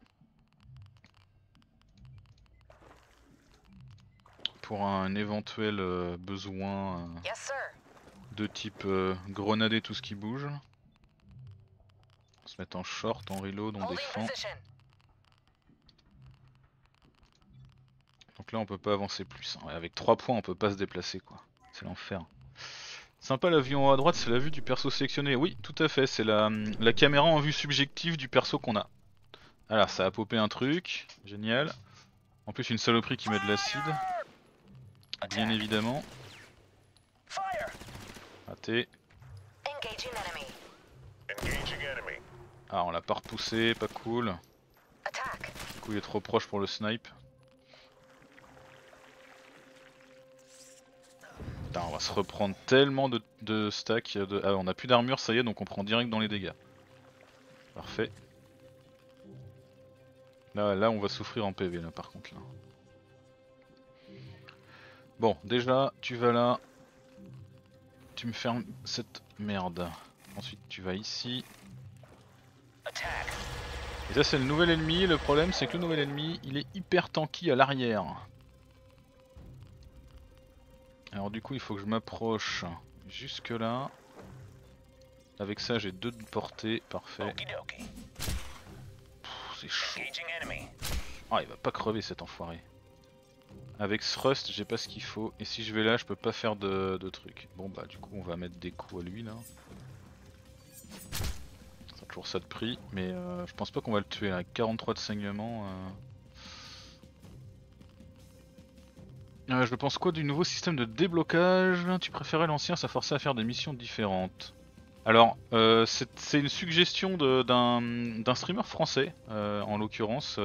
pour un éventuel besoin de type grenader tout ce qui bouge. On se met en short, en reload, on défend. Donc là on peut pas avancer plus, hein. Ouais, avec 3 points on peut pas se déplacer quoi. C'est l'enfer. Sympa la vue en haut à droite, c'est la vue du perso sélectionné. Oui, tout à fait, c'est la caméra en vue subjective du perso qu'on a. Alors ça a popé un truc, génial. En plus une saloperie qui met de l'acide. Bien évidemment. Raté. Ah on l'a pas repoussé, pas cool. Du coup il est trop proche pour le snipe. Putain, on va se reprendre tellement de stacks. Ah, on a plus d'armure, ça y est, donc on prend direct dans les dégâts. Parfait. Là on va souffrir en PV là par contre là. Bon, déjà tu vas là. Tu me fermes cette merde. Ensuite tu vas ici. Et ça c'est le nouvel ennemi. Le problème c'est que le nouvel ennemi il est hyper tanky à l'arrière. Alors du coup il faut que je m'approche jusque là. Avec ça j'ai 2 de portée, parfait. C'est chaud. Ah il va pas crever cet enfoiré. Avec Thrust j'ai pas ce qu'il faut et si je vais là je peux pas faire de trucs. Bon bah du coup on va mettre des coups à lui là. C'est toujours ça de prix mais je pense pas qu'on va le tuer là. 43 de saignement. Je pense quoi du nouveau système de déblocage? Tu préférais l'ancien, ça forçait à faire des missions différentes. Alors, c'est une suggestion d'un streamer français, en l'occurrence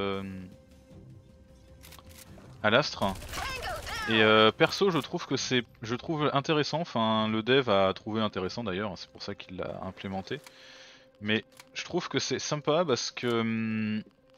Alastre. Et perso, je trouve intéressant. Enfin, le dev a trouvé intéressant d'ailleurs, c'est pour ça qu'il l'a implémenté. Mais je trouve que c'est sympa parce que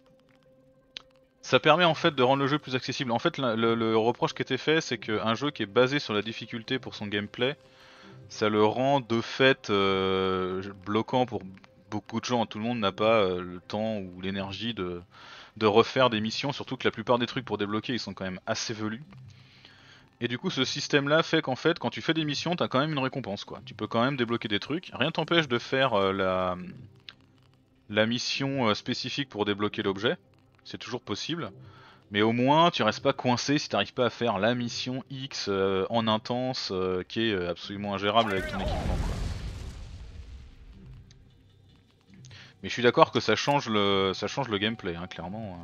ça permet en fait de rendre le jeu plus accessible. En fait, le reproche qui était fait, c'est qu'un jeu qui est basé sur la difficulté pour son gameplay, ça le rend de fait bloquant pour beaucoup de gens. Tout le monde n'a pas le temps ou l'énergie de refaire des missions, surtout que la plupart des trucs pour débloquer ils sont quand même assez velus. Et du coup ce système là fait qu'en fait quand tu fais des missions t'as quand même une récompense quoi. Tu peux quand même débloquer des trucs. Rien t'empêche de faire la mission spécifique pour débloquer l'objet. C'est toujours possible. Mais au moins tu restes pas coincé si t'arrives pas à faire la mission X en intense qui est absolument ingérable avec ton équipement quoi. Mais je suis d'accord que ça change le gameplay hein, clairement.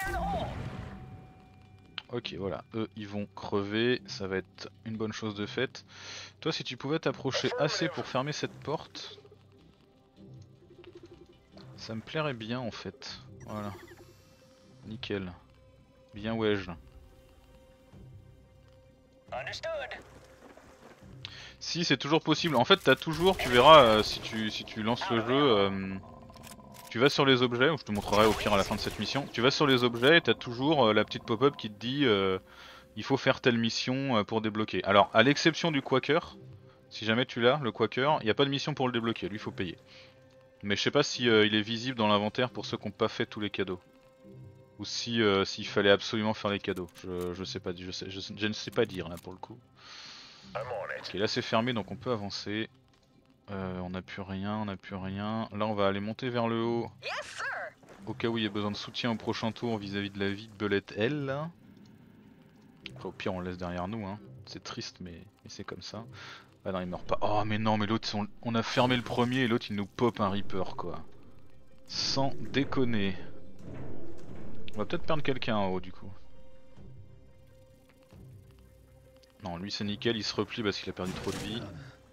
Ok voilà, eux ils vont crever, ça va être une bonne chose de faite. Toi si tu pouvais t'approcher assez pour fermer cette porte, ça me plairait bien en fait. Voilà, nickel, bien wedge. Si c'est toujours possible, en fait t'as toujours, tu verras si tu lances le jeu, tu vas sur les objets, ou je te montrerai au pire à la fin de cette mission, tu vas sur les objets et t'as toujours la petite pop-up qui te dit il faut faire telle mission pour débloquer. Alors à l'exception du Quaker, si jamais tu l'as, le Quaker, il n'y a pas de mission pour le débloquer, lui il faut payer. Mais je sais pas si il est visible dans l'inventaire pour ceux qui n'ont pas fait tous les cadeaux. Ou si s'il fallait absolument faire les cadeaux. Je sais pas, je ne sais pas dire là pour le coup. Ok, là c'est fermé donc on peut avancer. On n'a plus rien, on n'a plus rien. Là on va aller monter vers le haut. Au cas où il y a besoin de soutien au prochain tour vis-à-vis de la vie de Belette L là. Après, au pire on le laisse derrière nous hein. C'est triste mais c'est comme ça. Ah non il meurt pas. Oh mais non mais l'autre on a fermé le premier et l'autre il nous pop un Reaper quoi. Sans déconner. On va peut-être perdre quelqu'un en haut du coup. Non lui c'est nickel, il se replie parce qu'il a perdu trop de vie.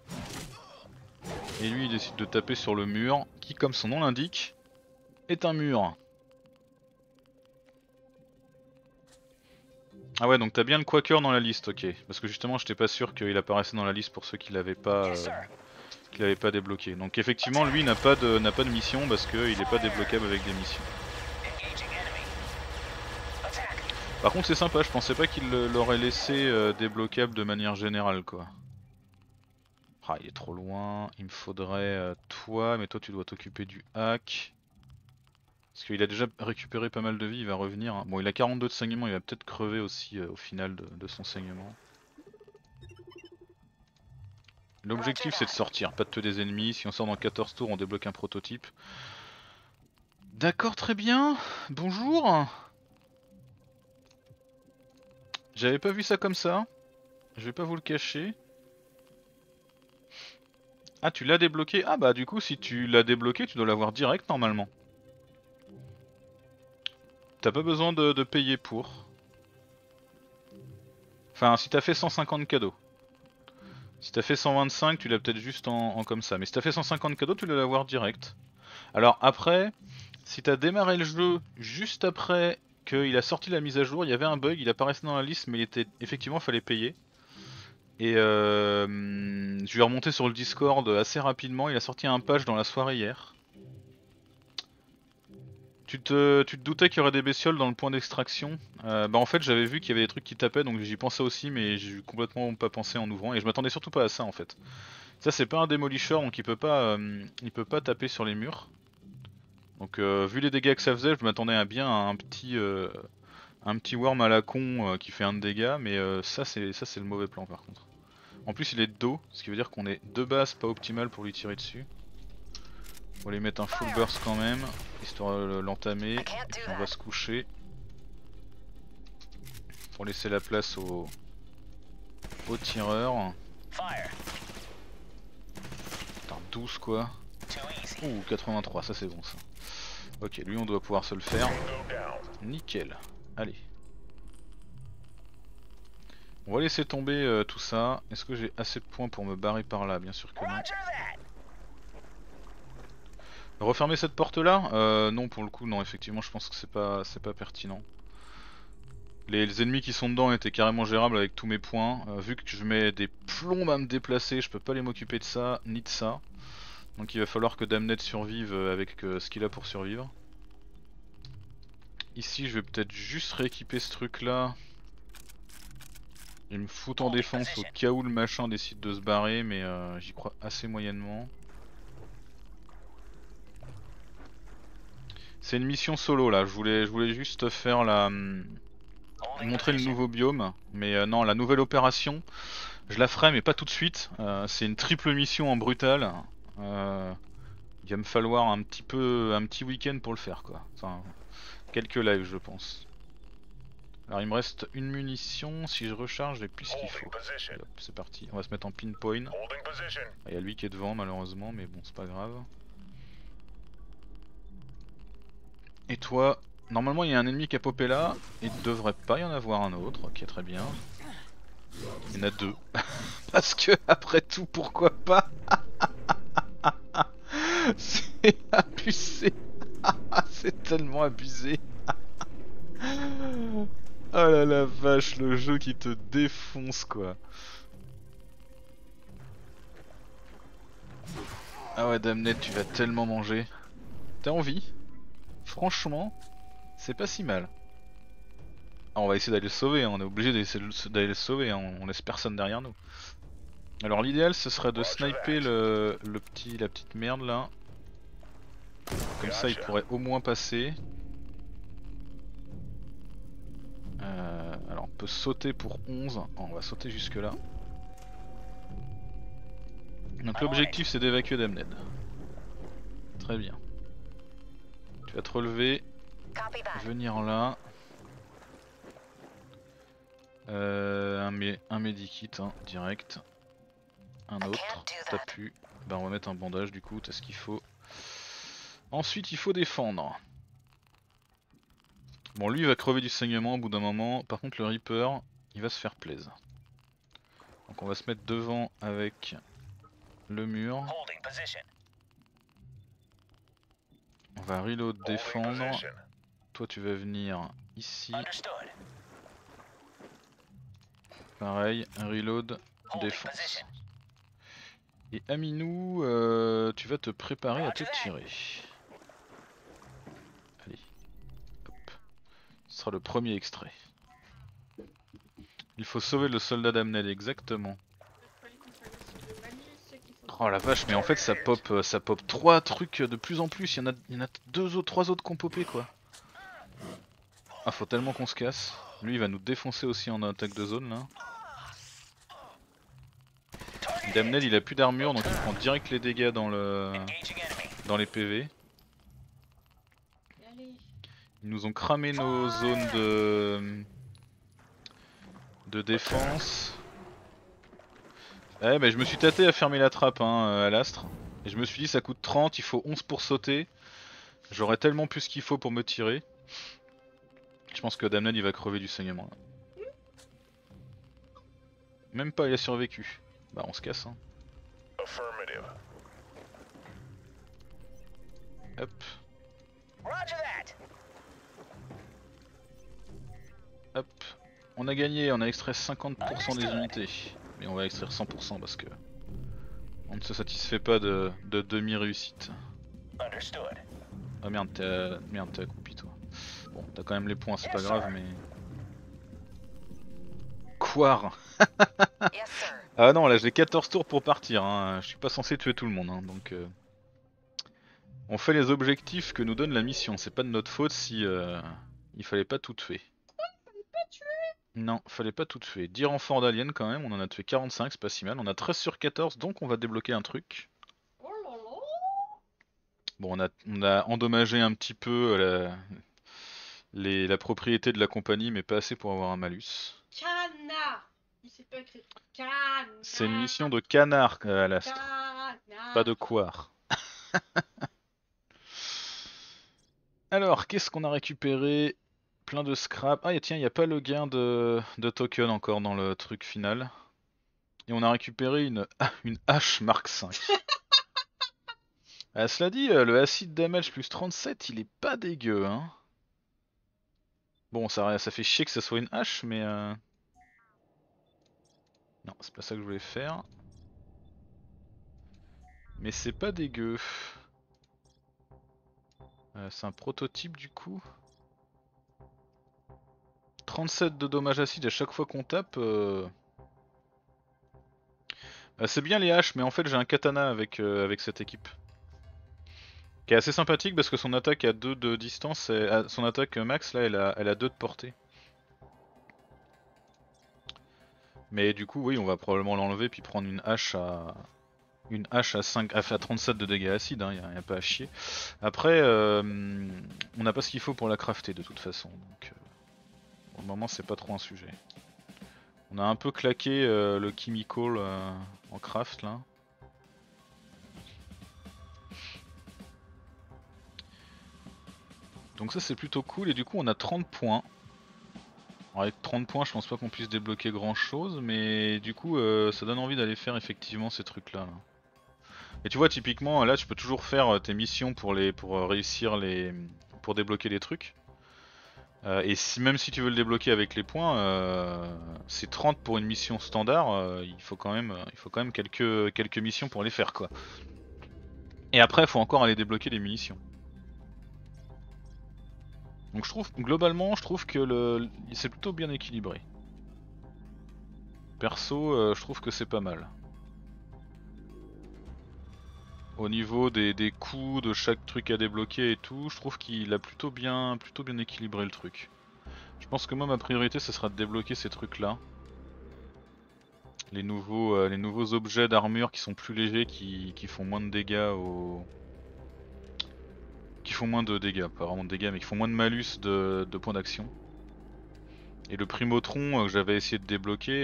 Et lui il décide de taper sur le mur qui comme son nom l'indique est un mur. Ah ouais donc t'as bien le Quaker dans la liste, ok. Parce que justement j'étais pas sûr qu'il apparaissait dans la liste pour ceux qui l'avaient pas, débloqué. Donc effectivement lui n'a pas de mission parce qu'il est pas débloquable avec des missions. Par contre c'est sympa, je pensais pas qu'il l'aurait laissé débloquable de manière générale quoi. Ah il est trop loin, il me faudrait toi, mais toi tu dois t'occuper du hack. Parce qu'il a déjà récupéré pas mal de vie, il va revenir. Hein. Bon il a 42 de saignement, il va peut-être crever aussi au final de son saignement. L'objectif c'est de sortir, pas de tuer des ennemis. Si on sort dans 14 tours on débloque un prototype. D'accord, très bien. Bonjour. J'avais pas vu ça comme ça. Je vais pas vous le cacher. Ah tu l'as débloqué. Ah bah du coup si tu l'as débloqué tu dois l'avoir direct normalement. T'as pas besoin de payer pour. Enfin si t'as fait 150 cadeaux. Si t'as fait 125 tu l'as peut-être juste en comme ça. Mais si t'as fait 150 cadeaux tu dois l'avoir direct. Alors après, si t'as démarré le jeu juste après qu'il a sorti la mise à jour, il y avait un bug, il apparaissait dans la liste mais il était effectivement fallait payer. Et je lui ai remonté sur le Discord assez rapidement, il a sorti un patch dans la soirée hier. Tu te doutais qu'il y aurait des bestioles dans le point d'extraction. Bah en fait j'avais vu qu'il y avait des trucs qui tapaient donc j'y pensais aussi mais j'ai complètement pas pensé en ouvrant et je m'attendais surtout pas à ça en fait. Ça c'est pas un démolisher donc il peut pas taper sur les murs. Donc vu les dégâts que ça faisait je m'attendais à bien à un petit worm à la con qui fait un de dégâts mais ça c'est le mauvais plan par contre. En plus il est de dos, ce qui veut dire qu'on est de base pas optimal pour lui tirer dessus. On va lui mettre un full burst quand même, histoire de l'entamer, et puis on va se coucher. Pour laisser la place au tireur. Putain 12 quoi. Ouh 83, ça c'est bon ça. Ok lui on doit pouvoir se le faire. Nickel, allez. On va laisser tomber tout ça. Est-ce que j'ai assez de points pour me barrer par là? Bien sûr que non. Refermer cette porte là non pour le coup non effectivement je pense que c'est pas pertinent. Les ennemis qui sont dedans étaient carrément gérables avec tous mes points. Vu que je mets des plombes à me déplacer je peux pas les m'occuper de ça ni de ça. Donc il va falloir que Damned survive avec ce qu'il a pour survivre. Ici je vais peut-être juste rééquiper ce truc là. Il me fout en défense au cas où le machin décide de se barrer mais j'y crois assez moyennement. C'est une mission solo là, je voulais juste faire montrer le nouveau biome, mais non la nouvelle opération, je la ferai mais pas tout de suite, c'est une triple mission en brutal, il va me falloir un petit week-end pour le faire quoi, enfin quelques lives je pense. Alors il me reste une munition, si je recharge j'ai plus ce qu'il faut. C'est parti, on va se mettre en pinpoint. Il y a lui qui est devant malheureusement mais bon c'est pas grave. Et toi, normalement il y a un ennemi qui a popé là, il ne devrait pas y en avoir un autre, ok très bien. Il y en a deux. Parce que après tout pourquoi pas. C'est abusé. C'est tellement abusé. Oh là la vache, le jeu qui te défonce quoi. Ah ouais Damned tu vas tellement manger. T'as envie? Franchement, c'est pas si mal. Ah, on va essayer d'aller le sauver, hein. On est obligé d'aller le sauver, hein. On laisse personne derrière nous. Alors l'idéal ce serait de sniper la petite merde là. Comme ça il pourrait au moins passer. Alors on peut sauter pour 11, oh, on va sauter jusque là. Donc l'objectif c'est d'évacuer Damned. Très bien. Tu vas te relever, venir là. Un medikit hein, direct. Un autre, t'as pu. Bah on va mettre un bandage du coup, t'as ce qu'il faut. Ensuite il faut défendre. Bon lui il va crever du saignement au bout d'un moment. Par contre le Reaper il va se faire plaisir. Donc on va se mettre devant avec le mur. On va reload défendre. Toi tu vas venir ici. Pareil, reload défense. Et Aminou, tu vas te préparer à te tirer. Allez, hop. Ce sera le premier extrait. Il faut sauver le soldat Damned, exactement. Oh la vache, mais en fait ça pop 3 trucs de plus en plus. Il y en a 3 autres qui ont popé quoi. Ah, faut tellement qu'on se casse. Lui il va nous défoncer aussi en attaque de zone là. Damned il a plus d'armure donc il prend direct les dégâts dans les PV. Ils nous ont cramé nos zones de défense. Ouais bah je me suis tâté à fermer la trappe hein, à l'astre. Et je me suis dit ça coûte 30, il faut 11 pour sauter. J'aurais tellement plus ce qu'il faut pour me tirer. Je pense que Damned il va crever du saignement. Même pas il a survécu. Bah on se casse hein. Hop. Hop. On a gagné, on a extrait 50% des unités. Mais on va extraire 100% parce que on ne se satisfait pas de demi-réussite. Ah merde, t'es accroupi toi. Bon, t'as quand même les points, c'est pas grave, mais... Quar. Ah non, là j'ai 14 tours pour partir, hein. Je suis pas censé tuer tout le monde, hein, donc... On fait les objectifs que nous donne la mission, c'est pas de notre faute si il fallait pas tout tuer. Non, fallait pas tout tuer. 10 renforts d'aliens quand même, on en a tué 45, c'est pas si mal. On a 13 sur 14, donc on va débloquer un truc. Bon, on a endommagé un petit peu la propriété de la compagnie, mais pas assez pour avoir un malus. Canard. Il sait pas écrire. Canard. C'est une mission de canard à l'astre, pas de couard. Alors, qu'est-ce qu'on a récupéré? Plein de scrap. Ah tiens, il n'y a pas le gain de token encore dans le truc final. Et on a récupéré une hache Mark 5. Cela dit, le acid damage plus 37, il est pas dégueu hein. Bon, ça fait chier que ça soit une hache, mais... Non, c'est pas ça que je voulais faire. Mais c'est pas dégueu. C'est un prototype du coup. 37 de dommages acides à chaque fois qu'on tape. C'est bien les haches, mais en fait j'ai un katana avec cette équipe. Qui est assez sympathique parce que son attaque a 2 de distance, et son attaque max là elle a 2 de portée. Mais du coup oui on va probablement l'enlever puis prendre une hache à 37 de dégâts acides, hein, y a pas à chier. Après on n'a pas ce qu'il faut pour la crafter de toute façon, donc pour le moment c'est pas trop un sujet. On a un peu claqué le chemical en craft là. Donc ça c'est plutôt cool et du coup on a 30 points. Alors avec 30 points je pense pas qu'on puisse débloquer grand chose, mais du coup ça donne envie d'aller faire effectivement ces trucs là. Et tu vois typiquement là tu peux toujours faire tes missions pour débloquer les trucs. Et même si tu veux le débloquer avec les points, c'est 30 pour une mission standard, il faut quand même quelques missions pour les faire quoi. Et après il faut encore aller débloquer les munitions. Donc globalement je trouve que c'est plutôt bien équilibré. Perso je trouve que c'est pas mal. Au niveau des coûts de chaque truc à débloquer et tout, je trouve qu'il a plutôt bien équilibré le truc. Je pense que moi ma priorité ce sera de débloquer ces trucs là. les nouveaux objets d'armure qui sont plus légers, qui font moins de dégâts qui font moins de dégâts, pas vraiment de dégâts, mais qui font moins de malus de points d'action. Et le primotron que j'avais essayé de débloquer,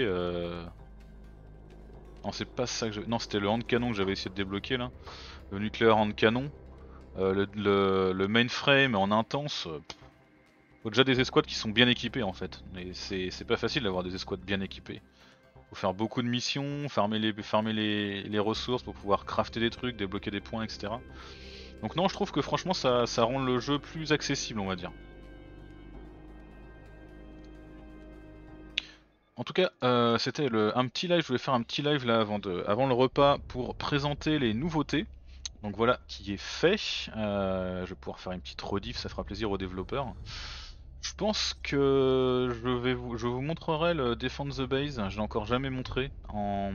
non c'est pas ça que j'avais, non c'était le hand canon que j'avais essayé de débloquer là, le nucléaire hand canon, le mainframe en intense. Faut déjà des escouades qui sont bien équipées en fait, mais c'est pas facile d'avoir des escouades bien équipées. Faut faire beaucoup de missions, farmer les ressources pour pouvoir crafter des trucs, débloquer des points, etc. Donc non, je trouve que franchement ça rend le jeu plus accessible, on va dire. En tout cas, c'était un petit live, je voulais faire un petit live là avant le repas pour présenter les nouveautés. Donc voilà qui est fait. Je vais pouvoir faire une petite rediff, ça fera plaisir aux développeurs. Je pense que je vous montrerai le Defend the Base, je l'ai encore jamais montré en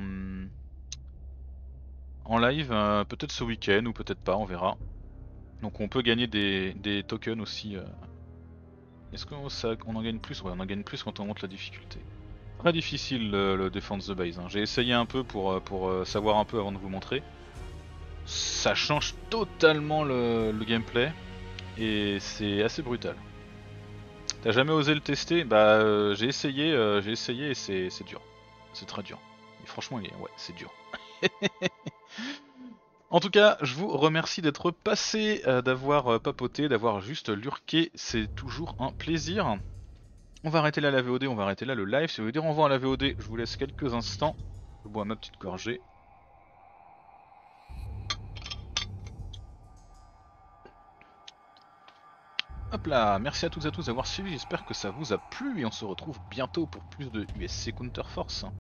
live, peut-être ce week-end ou peut-être pas, on verra. Donc on peut gagner des tokens aussi. Est-ce qu'on en gagne plus? Ouais, on en gagne plus quand on monte la difficulté. Très difficile le Defend the Base, hein. J'ai essayé un peu pour savoir un peu avant de vous montrer. Ça change totalement le gameplay et c'est assez brutal. T'as jamais osé le tester? Bah j'ai essayé et c'est dur. C'est très dur. Et franchement ouais, c'est dur. En tout cas, je vous remercie d'être passé, d'avoir papoté, d'avoir juste lurké, c'est toujours un plaisir. On va arrêter là la VOD, on va arrêter là le live. Si vous voulez dire au revoir à la VOD, je vous laisse quelques instants. Je bois ma petite gorgée. Hop là, merci à toutes et à tous d'avoir suivi, j'espère que ça vous a plu et on se retrouve bientôt pour plus de USC Counter Force.